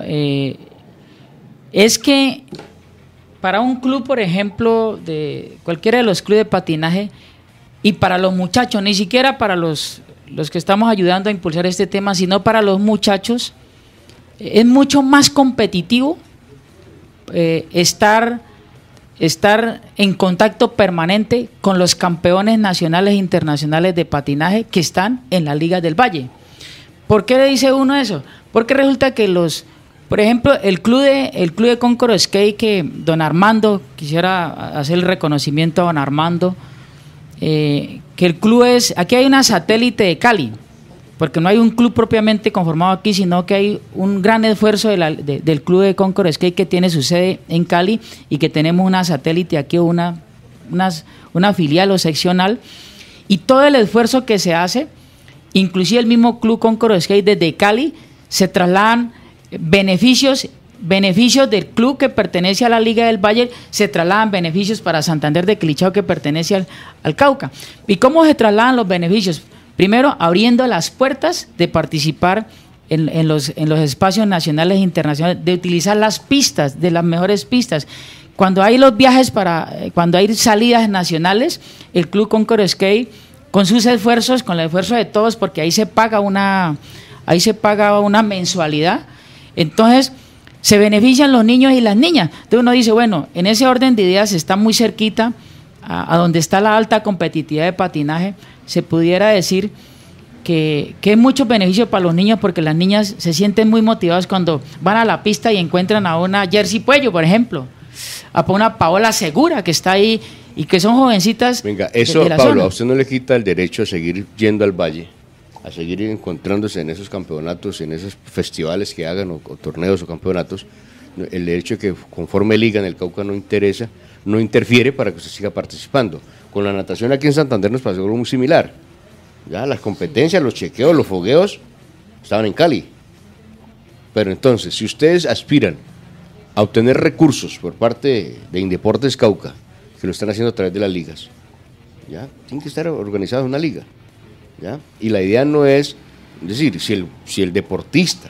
es que para un club, por ejemplo, de cualquiera de los clubes de patinaje, y para los muchachos, ni siquiera para los que estamos ayudando a impulsar este tema, sino para los muchachos, es mucho más competitivo estar en contacto permanente con los campeones nacionales e internacionales de patinaje que están en la Liga del Valle. ¿Por qué le dice uno eso? Porque resulta que por ejemplo, el club de Concord Skate, que don Armando, quisiera hacer el reconocimiento a don Armando, que el club aquí hay una satélite de Cali, porque no hay un club propiamente conformado aquí, sino que hay un gran esfuerzo del club de Concord Skate, que tiene su sede en Cali, y que tenemos una satélite aquí, una filial o seccional, y todo el esfuerzo que se hace, inclusive el mismo club Concord Skate desde Cali, se trasladan beneficios del club que pertenece a la Liga del Valle, se trasladan beneficios para Santander de Quilichao, que pertenece al Cauca. ¿Y cómo se trasladan los beneficios? Primero, abriendo las puertas de participar en los espacios nacionales e internacionales, de utilizar las pistas, de las mejores pistas. Cuando hay los viajes cuando hay salidas nacionales, el Club Concord Skate, con sus esfuerzos, con el esfuerzo de todos, porque ahí se paga una mensualidad, entonces se benefician los niños y las niñas. Entonces uno dice, bueno, en ese orden de ideas está muy cerquita a donde está la alta competitividad de patinaje. Se pudiera decir que hay muchos beneficios para los niños, porque las niñas se sienten muy motivadas cuando van a la pista y encuentran a una Jersey Puello, por ejemplo, a una Paola Segura, que está ahí, y que son jovencitas. Venga, eso, de la Pablo, zona. a usted no le quita el derecho a seguir yendo al Valle, a seguir encontrándose en esos campeonatos, en esos festivales que hagan, o torneos o campeonatos. El derecho que conforme liga en el Cauca no interfiere para que usted siga participando. Con la natación aquí en Santander nos pasó algo muy similar. Ya las competencias, los chequeos, los fogueos estaban en Cali. Pero entonces, si ustedes aspiran a obtener recursos por parte de Indeportes Cauca, que lo están haciendo a través de las ligas, ya tienen que estar organizados en una liga, ¿ya? Y la idea no es decir, si el deportista,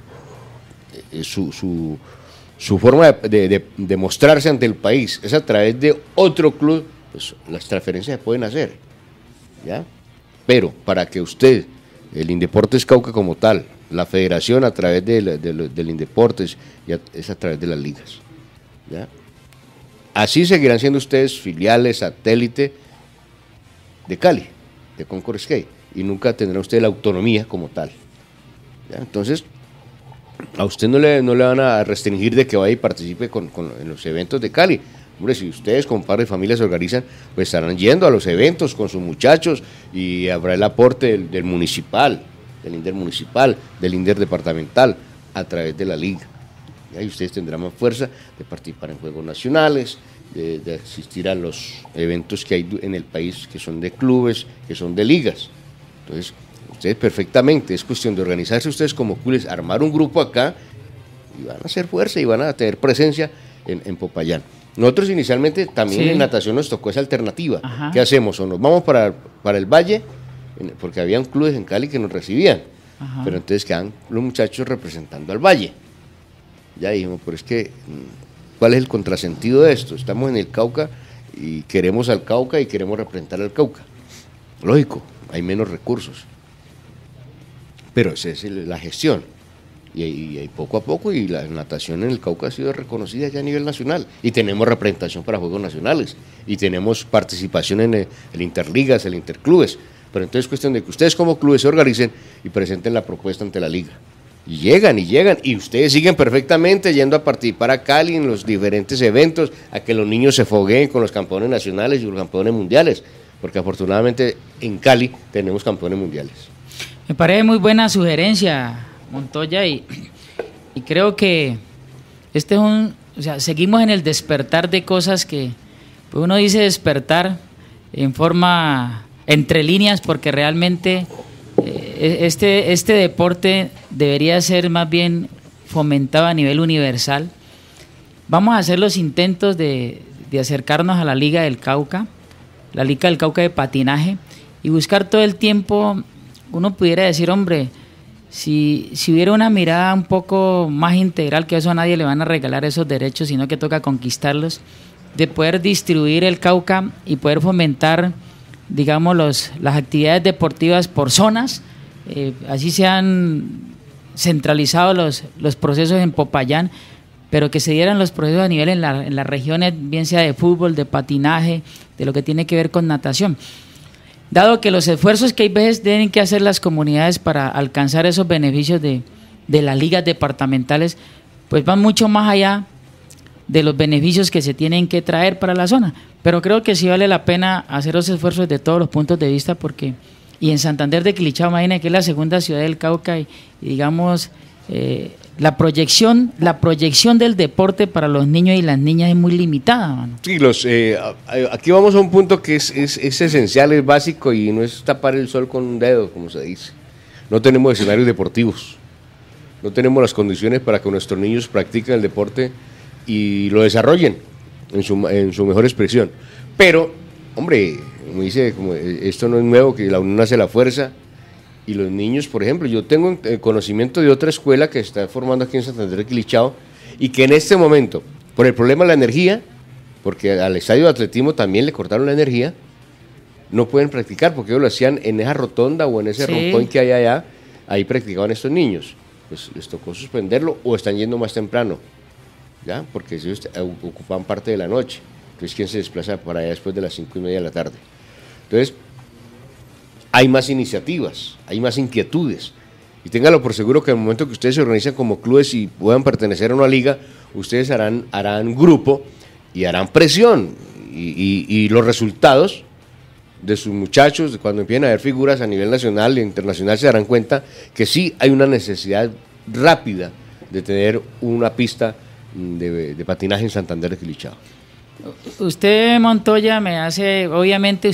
su forma de mostrarse ante el país es a través de otro club, pues las transferencias se pueden hacer, ¿ya? Pero para que usted, el Indeportes Cauca como tal, la federación a través del Indeportes, es a través de las ligas, ¿ya? Así seguirán siendo ustedes filiales, satélite de Cali, de Concord Skate, y nunca tendrá usted la autonomía como tal, ¿ya? Entonces, a usted no le van a restringir de que vaya y participe en los eventos de Cali. Hombre, si ustedes con padres y familias se organizan, pues estarán yendo a los eventos con sus muchachos, y habrá el aporte del municipal, del intermunicipal, del interdepartamental, a través de la liga. ¿Ya? Y ustedes tendrán más fuerza de participar en juegos nacionales, de asistir a los eventos que hay en el país, que son de clubes, que son de ligas. Entonces, ustedes perfectamente, es cuestión de organizarse ustedes como clubes, armar un grupo acá, y van a hacer fuerza y van a tener presencia en Popayán. Nosotros inicialmente también en natación nos tocó esa alternativa. Ajá. ¿Qué hacemos? O nos vamos para el Valle, porque habían clubes en Cali que nos recibían. Ajá. Pero entonces quedan los muchachos representando al Valle. Ya dijimos, pero es que ¿Cuál es el contrasentido de esto? Estamos en el Cauca y queremos al Cauca y queremos representar al Cauca. Lógico, hay menos recursos. Pero esa es la gestión. Y poco a poco, y la natación en el Cauca ha sido reconocida ya a nivel nacional. Y tenemos representación para Juegos Nacionales. Y tenemos participación en el Interligas, el Interclubes. Pero entonces es cuestión de que ustedes como clubes se organicen y presenten la propuesta ante la liga. Y llegan, y ustedes siguen perfectamente yendo a participar a Cali en los diferentes eventos, a que los niños se fogueen con los campeones nacionales y los campeones mundiales. Porque afortunadamente en Cali tenemos campeones mundiales. Me parece muy buena sugerencia, Montoya, y creo que este es seguimos en el despertar de cosas que pues uno dice despertar en forma entre líneas, porque realmente este deporte debería ser más bien fomentado a nivel universal. Vamos a hacer los intentos de acercarnos a la Liga del Cauca, la Liga del Cauca de patinaje, y buscar todo el tiempo. Uno pudiera decir, hombre, si hubiera una mirada un poco más integral, que eso a nadie le van a regalar esos derechos, sino que toca conquistarlos, de poder distribuir el Cauca y poder fomentar, digamos, las actividades deportivas por zonas, así se han centralizado los procesos en Popayán, pero que se dieran los procesos a nivel en las regiones, bien sea de fútbol, de patinaje, de lo que tiene que ver con natación. Dado que los esfuerzos que hay veces tienen que hacer las comunidades para alcanzar esos beneficios de las ligas departamentales, pues van mucho más allá de los beneficios que se tienen que traer para la zona. Pero creo que sí vale la pena hacer los esfuerzos de todos los puntos de vista, porque, y en Santander de Quilichao, imagínate que es la segunda ciudad del Cauca, y digamos, la proyección del deporte para los niños y las niñas es muy limitada, mano. Sí, aquí vamos a un punto que es esencial, es básico, y no es tapar el sol con un dedo, como se dice. No tenemos escenarios deportivos, no tenemos las condiciones para que nuestros niños practiquen el deporte y lo desarrollen en su mejor expresión. Pero, hombre, como dice, esto no es nuevo, que la unión hace la fuerza. Y los niños, por ejemplo, yo tengo conocimiento de otra escuela que está formando aquí en Santander de Quilichao, y que en este momento, por el problema de la energía, porque al estadio de atletismo también le cortaron la energía, no pueden practicar, porque ellos lo hacían en esa rotonda o en ese rompón que hay allá, ahí practicaban estos niños. Pues les tocó suspenderlo, o están yendo más temprano, ¿ya? Porque ellos ocupan parte de la noche. Entonces, ¿quién se desplaza para allá después de las 5:30 de la tarde? Entonces, hay más iniciativas, hay más inquietudes. Y téngalo por seguro que en el momento que ustedes se organizan como clubes y puedan pertenecer a una liga, ustedes harán grupo y harán presión. Y los resultados de sus muchachos, cuando empiecen a haber figuras a nivel nacional e internacional, se darán cuenta que sí hay una necesidad rápida de tener una pista de patinaje en Santander de Quilichao. Usted, Montoya, me hace, obviamente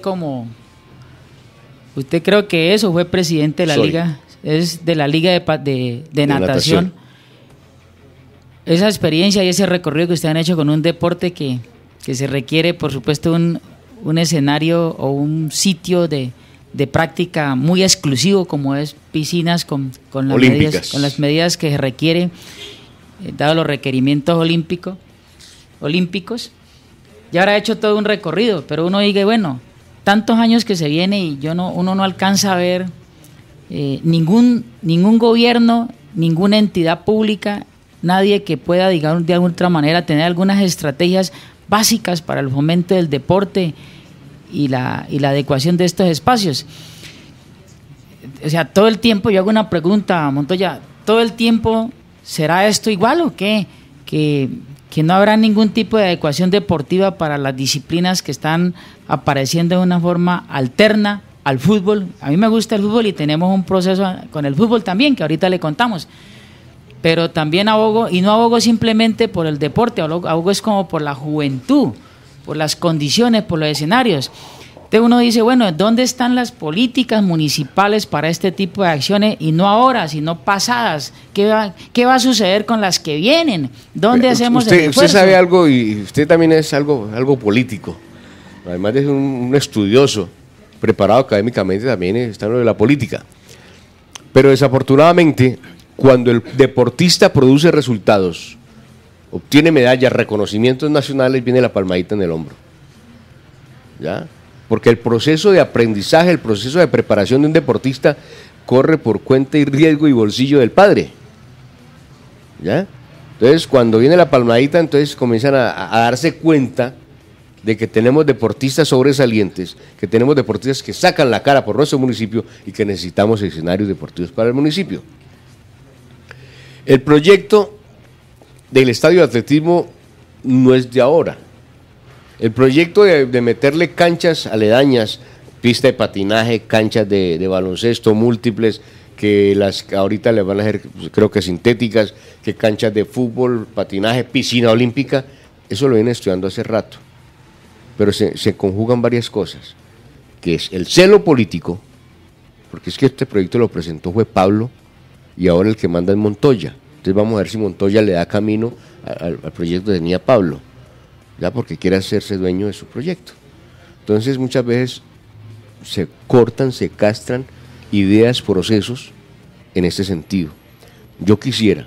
usted creo que fue presidente de la liga, es de la liga de natación. Esa experiencia y ese recorrido que ustedes han hecho con un deporte que se requiere, por supuesto, un escenario o un sitio de práctica muy exclusivo, como es piscinas con las medidas que se requieren, dado los requerimientos olímpicos. Ya habrá hecho todo un recorrido, pero uno dice, bueno, tantos años que se viene y uno no alcanza a ver ningún gobierno, ninguna entidad pública, nadie que pueda, digamos, de alguna otra manera tener algunas estrategias básicas para el fomento del deporte y la adecuación de estos espacios. O sea, todo el tiempo, yo hago una pregunta, Montoya, ¿todo el tiempo será esto igual o qué? Que no habrá ningún tipo de adecuación deportiva para las disciplinas que están apareciendo de una forma alterna al fútbol. A mí me gusta el fútbol y tenemos un proceso con el fútbol también, que ahorita le contamos. Pero también abogo, y no abogo simplemente por el deporte, abogo es como por la juventud, por las condiciones, por los escenarios. Entonces uno dice, bueno, ¿dónde están las políticas municipales para este tipo de acciones? Y no ahora, sino pasadas. ¿Qué va a suceder con las que vienen? ¿Dónde hacemos el esfuerzo? Usted sabe algo, y usted también es algo político. Además de un estudioso, preparado académicamente, también está en lo de la política. Pero desafortunadamente, cuando el deportista produce resultados obtiene medallas, reconocimientos nacionales, viene la palmadita en el hombro. ¿Ya? Porque el proceso de aprendizaje, el proceso de preparación de un deportista corre por cuenta y riesgo y bolsillo del padre. ¿Ya? Entonces, cuando viene la palmadita, entonces comienzan a darse cuenta de que tenemos deportistas sobresalientes, que tenemos deportistas que sacan la cara por nuestro municipio y que necesitamos escenarios deportivos para el municipio. El proyecto del estadio de atletismo no es de ahora. El proyecto de meterle canchas aledañas, pista de patinaje, canchas de baloncesto múltiples, que las ahorita le van a hacer, creo que sintéticas, que canchas de fútbol, patinaje, piscina olímpica, eso lo vienen estudiando hace rato. Pero se conjugan varias cosas, que es el celo político, porque es que este proyecto lo presentó fue Pablo y ahora el que manda es Montoya. Entonces vamos a ver si Montoya le da camino al proyecto que tenía Pablo, ya porque quiere hacerse dueño de su proyecto. Entonces muchas veces se cortan, se castran ideas, procesos en este sentido. Yo quisiera,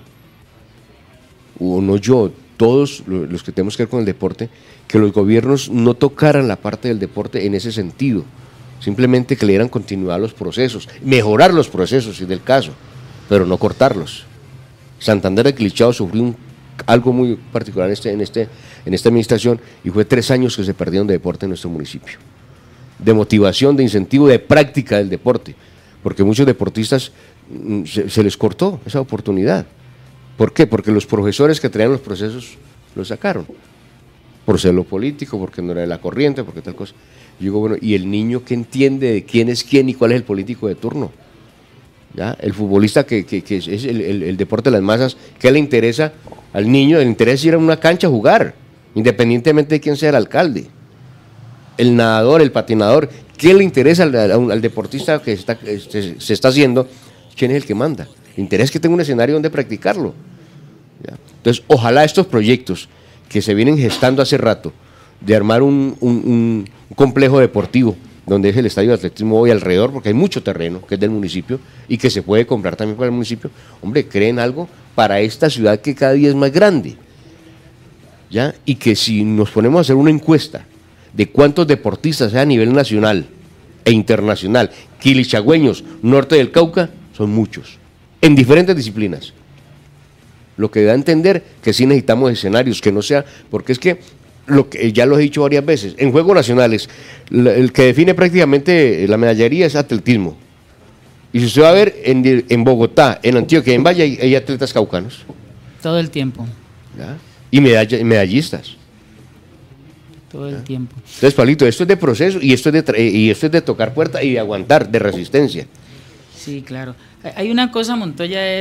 o no yo, todos los que tenemos que ver con el deporte, que los gobiernos no tocaran la parte del deporte en ese sentido, simplemente que le dieran continuidad a los procesos, mejorar los procesos si es del caso, pero no cortarlos. Santander de Quilichao sufrió algo muy particular en esta administración y fue 3 años que se perdieron de deporte en nuestro municipio, de motivación, de incentivo, de práctica del deporte, porque muchos deportistas se les cortó esa oportunidad. ¿Por qué? Porque los profesores que traían los procesos los sacaron, por celo político, porque no era de la corriente, porque tal cosa. Yo digo, bueno, ¿y el niño qué entiende de quién es quién y cuál es el político de turno? ¿Ya? El futbolista que es el deporte de las masas, ¿qué le interesa al niño? Le interesa ir a una cancha a jugar, independientemente de quién sea el alcalde. El nadador, el patinador, ¿qué le interesa al deportista que se está haciendo? ¿Quién es el que manda? Le interesa que tenga un escenario donde practicarlo. ¿Ya? Entonces, ojalá estos proyectos que se vienen gestando hace rato, de armar un complejo deportivo, donde es el estadio de atletismo hoy alrededor, porque hay mucho terreno que es del municipio y que se puede comprar también para el municipio, hombre, creen algo para esta ciudad que cada día es más grande. ¿Ya? Y que si nos ponemos a hacer una encuesta de cuántos deportistas hay a nivel nacional e internacional, quilichagüeños, norte del Cauca, son muchos, en diferentes disciplinas. Lo que da a entender que sí necesitamos escenarios, que no sea, porque es que, ya lo he dicho varias veces, en Juegos Nacionales, el que define prácticamente la medallería es atletismo. Y si usted va a ver en Bogotá, en Antioquia, en Valle, hay atletas caucanos. Todo el tiempo. ¿Ya? Y medallistas. Todo el tiempo. Entonces, Pablito, esto es de proceso y esto es de tocar puerta y de aguantar, de resistencia. Sí, claro. Hay una cosa, Montoya,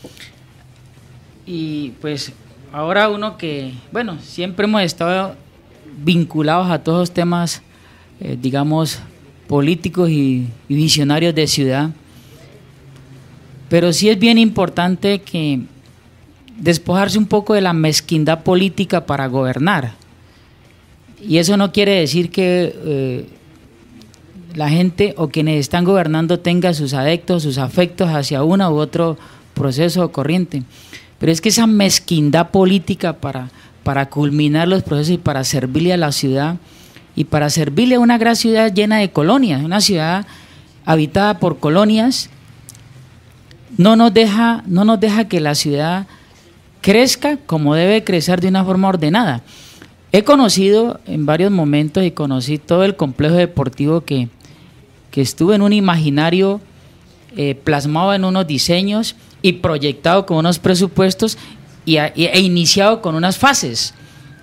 y pues ahora uno que, bueno, siempre hemos estado vinculados a todos los temas, digamos, políticos y visionarios de ciudad, pero sí es bien importante que despojarse un poco de la mezquindad política para gobernar. Y eso no quiere decir que la gente o quienes están gobernando tengan sus adeptos, sus afectos hacia uno u otro proceso o corriente. Pero es que esa mezquindad política para culminar los procesos y para servirle a la ciudad y para servirle a una gran ciudad llena de colonias, una ciudad habitada por colonias, no nos deja que la ciudad crezca como debe crecer de una forma ordenada. He conocido en varios momentos y conocí todo el complejo deportivo que estuvo en un imaginario plasmado en unos diseños y proyectado con unos presupuestos e iniciado con unas fases.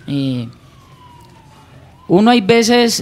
Uno hay veces,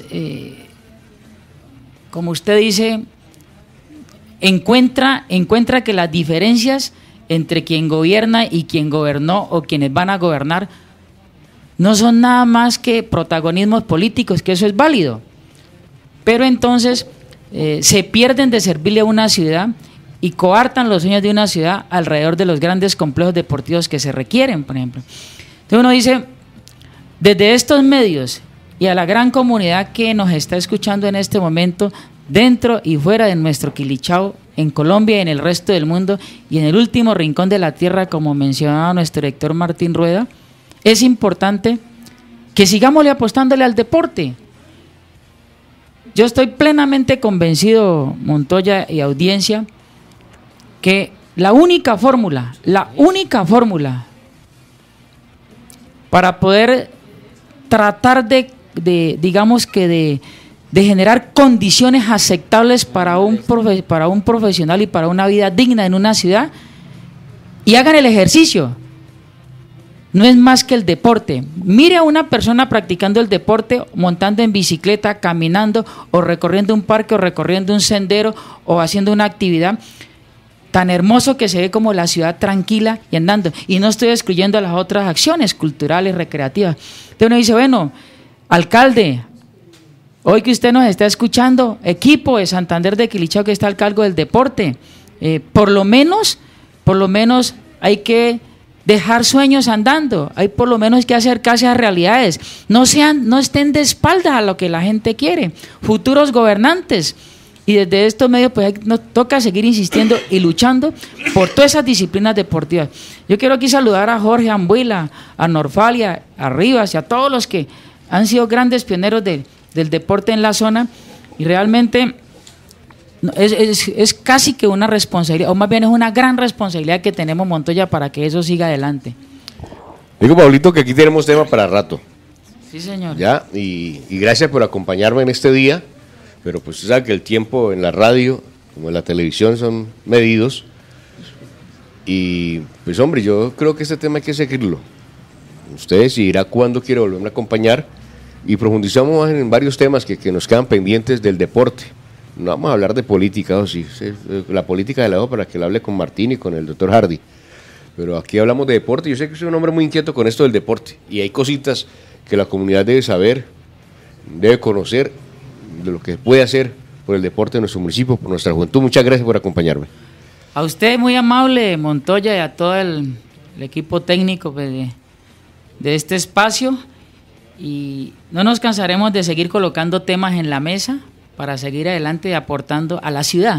como usted dice, encuentra que las diferencias entre quien gobierna y quien gobernó o quienes van a gobernar no son nada más que protagonismos políticos, que eso es válido, pero entonces se pierden de servirle a una ciudad y coartan los sueños de una ciudad alrededor de los grandes complejos deportivos que se requieren, por ejemplo. Entonces uno dice, desde estos medios y a la gran comunidad que nos está escuchando en este momento, dentro y fuera de nuestro Quilichao, en Colombia y en el resto del mundo, y en el último rincón de la tierra, como mencionaba nuestro director Martín Rueda, es importante que sigámosle apostándole al deporte. Yo estoy plenamente convencido, Montoya y audiencia, que la única fórmula para poder tratar de generar condiciones aceptables para un profesional y para una vida digna en una ciudad, y hagan el ejercicio, no es más que el deporte. Mire a una persona practicando el deporte, montando en bicicleta, caminando, o recorriendo un parque, o recorriendo un sendero, o haciendo una actividad tan hermoso que se ve como la ciudad tranquila y andando. Y no estoy excluyendo las otras acciones culturales, recreativas. Entonces uno dice, bueno, alcalde, hoy que usted nos está escuchando, equipo de Santander de Quilichao que está al cargo del deporte, por lo menos hay que dejar sueños andando, hay por lo menos que acercarse a realidades, no estén de espaldas a lo que la gente quiere, futuros gobernantes. Y desde estos medios pues nos toca seguir insistiendo y luchando por todas esas disciplinas deportivas. Yo quiero aquí saludar a Jorge Ambuila, a Norfalia, a Rivas y a todos los que han sido grandes pioneros del deporte en la zona, y realmente es casi que una responsabilidad, o más bien es una gran responsabilidad que tenemos, Montoya, para que eso siga adelante. Digo, Pablito, que aquí tenemos tema para rato. Sí, señor. Ya, y gracias por acompañarme en este día, pero pues usted sabe que el tiempo en la radio, como en la televisión, son medidos, y pues hombre, yo creo que este tema hay que seguirlo. Usted decidirá cuándo quiere volverme a acompañar, y profundizamos en varios temas que nos quedan pendientes del deporte. No vamos a hablar de política, o sí, la política de la dejo para que la hable con Martín y con el doctor Hardy, pero aquí hablamos de deporte. Yo sé que soy un hombre muy inquieto con esto del deporte, y hay cositas que la comunidad debe saber, debe conocer de lo que se puede hacer por el deporte de nuestro municipio, por nuestra juventud. Muchas gracias por acompañarme. A usted, muy amable, Montoya, y a todo el equipo técnico de este espacio, y no nos cansaremos de seguir colocando temas en la mesa para seguir adelante y aportando a la ciudad.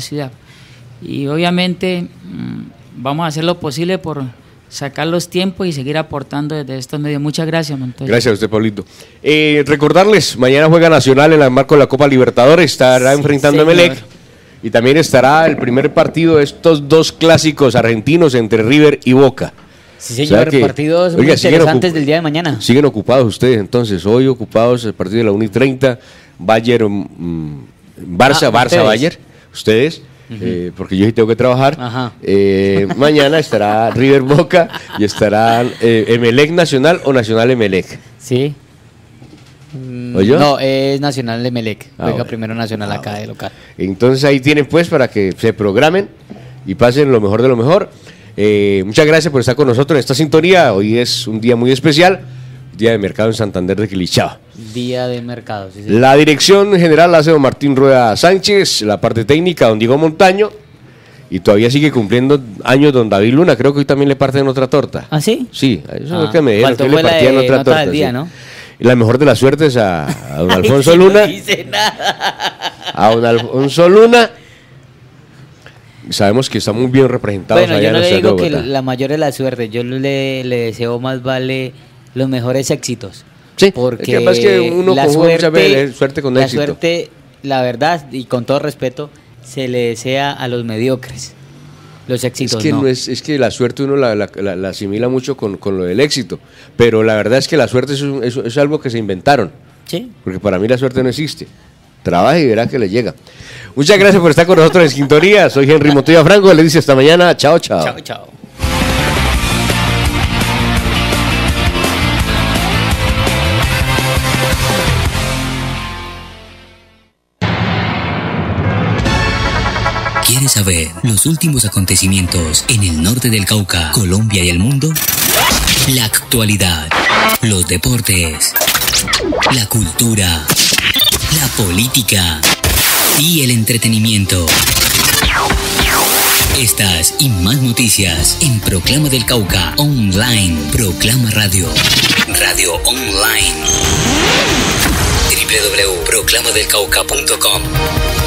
Y obviamente vamos a hacer lo posible por sacar los tiempos y seguir aportando desde estos medios. Muchas gracias, Montoya. Gracias a usted, Pablito. Recordarles, mañana juega Nacional en el marco de la Copa Libertadores, estará enfrentando a Emelec, y también estará el primer partido de estos dos clásicos argentinos entre River y Boca. Sí, señor, partidos muy interesantes del día de mañana. Siguen ocupados ustedes, entonces, hoy ocupados a partir de la 1:30, Bayern, Barça, Bayern, ustedes, porque yo sí tengo que trabajar. Mañana estará River Boca y estará Emelec Nacional o Nacional Emelec. Sí. ¿Oyó? No, es Nacional Emelec. Juega primero Nacional acá de local. Entonces ahí tienen pues para que se programen y pasen lo mejor de lo mejor. Muchas gracias por estar con nosotros en esta sintonía. Hoy es un día muy especial, día de mercado en Santander de Quilichao. Día de mercado, sí, sí. La dirección general la hace don Martín Rueda Sánchez, la parte técnica don Diego Montaño, y todavía sigue cumpliendo años don David Luna. Creo que hoy también le parten otra torta. ¿Ah, sí? Sí, eso es lo que me dijeron, que le partían otra torta. Del día, sí. ¿no? Y la mejor de las suertes a don Alfonso Luna. No dice nada. A don Alfonso Luna. Sabemos que está muy bien representado. Bueno, yo no le digo que la mayor es la suerte, yo le deseo más vale los mejores éxitos. Sí, porque es que uno la suerte con éxito. La suerte, la verdad, y con todo respeto, se le desea a los mediocres. Los éxitos es que no es que la suerte uno la asimila mucho con lo del éxito, pero la verdad es que la suerte es algo que se inventaron. Sí. Porque para mí la suerte no existe. Trabaja y verá que le llega. Muchas gracias por estar con nosotros en sintonía. Soy Henry Montoya Franco, le dice hasta mañana. Chao, chao. Chao, chao. ¿Quieres saber los últimos acontecimientos en el norte del Cauca, Colombia y el mundo? La actualidad, los deportes, la cultura, la política y el entretenimiento. Estas y más noticias en Proclama del Cauca Online. Proclama Radio. Radio Online. www.proclamadelcauca.com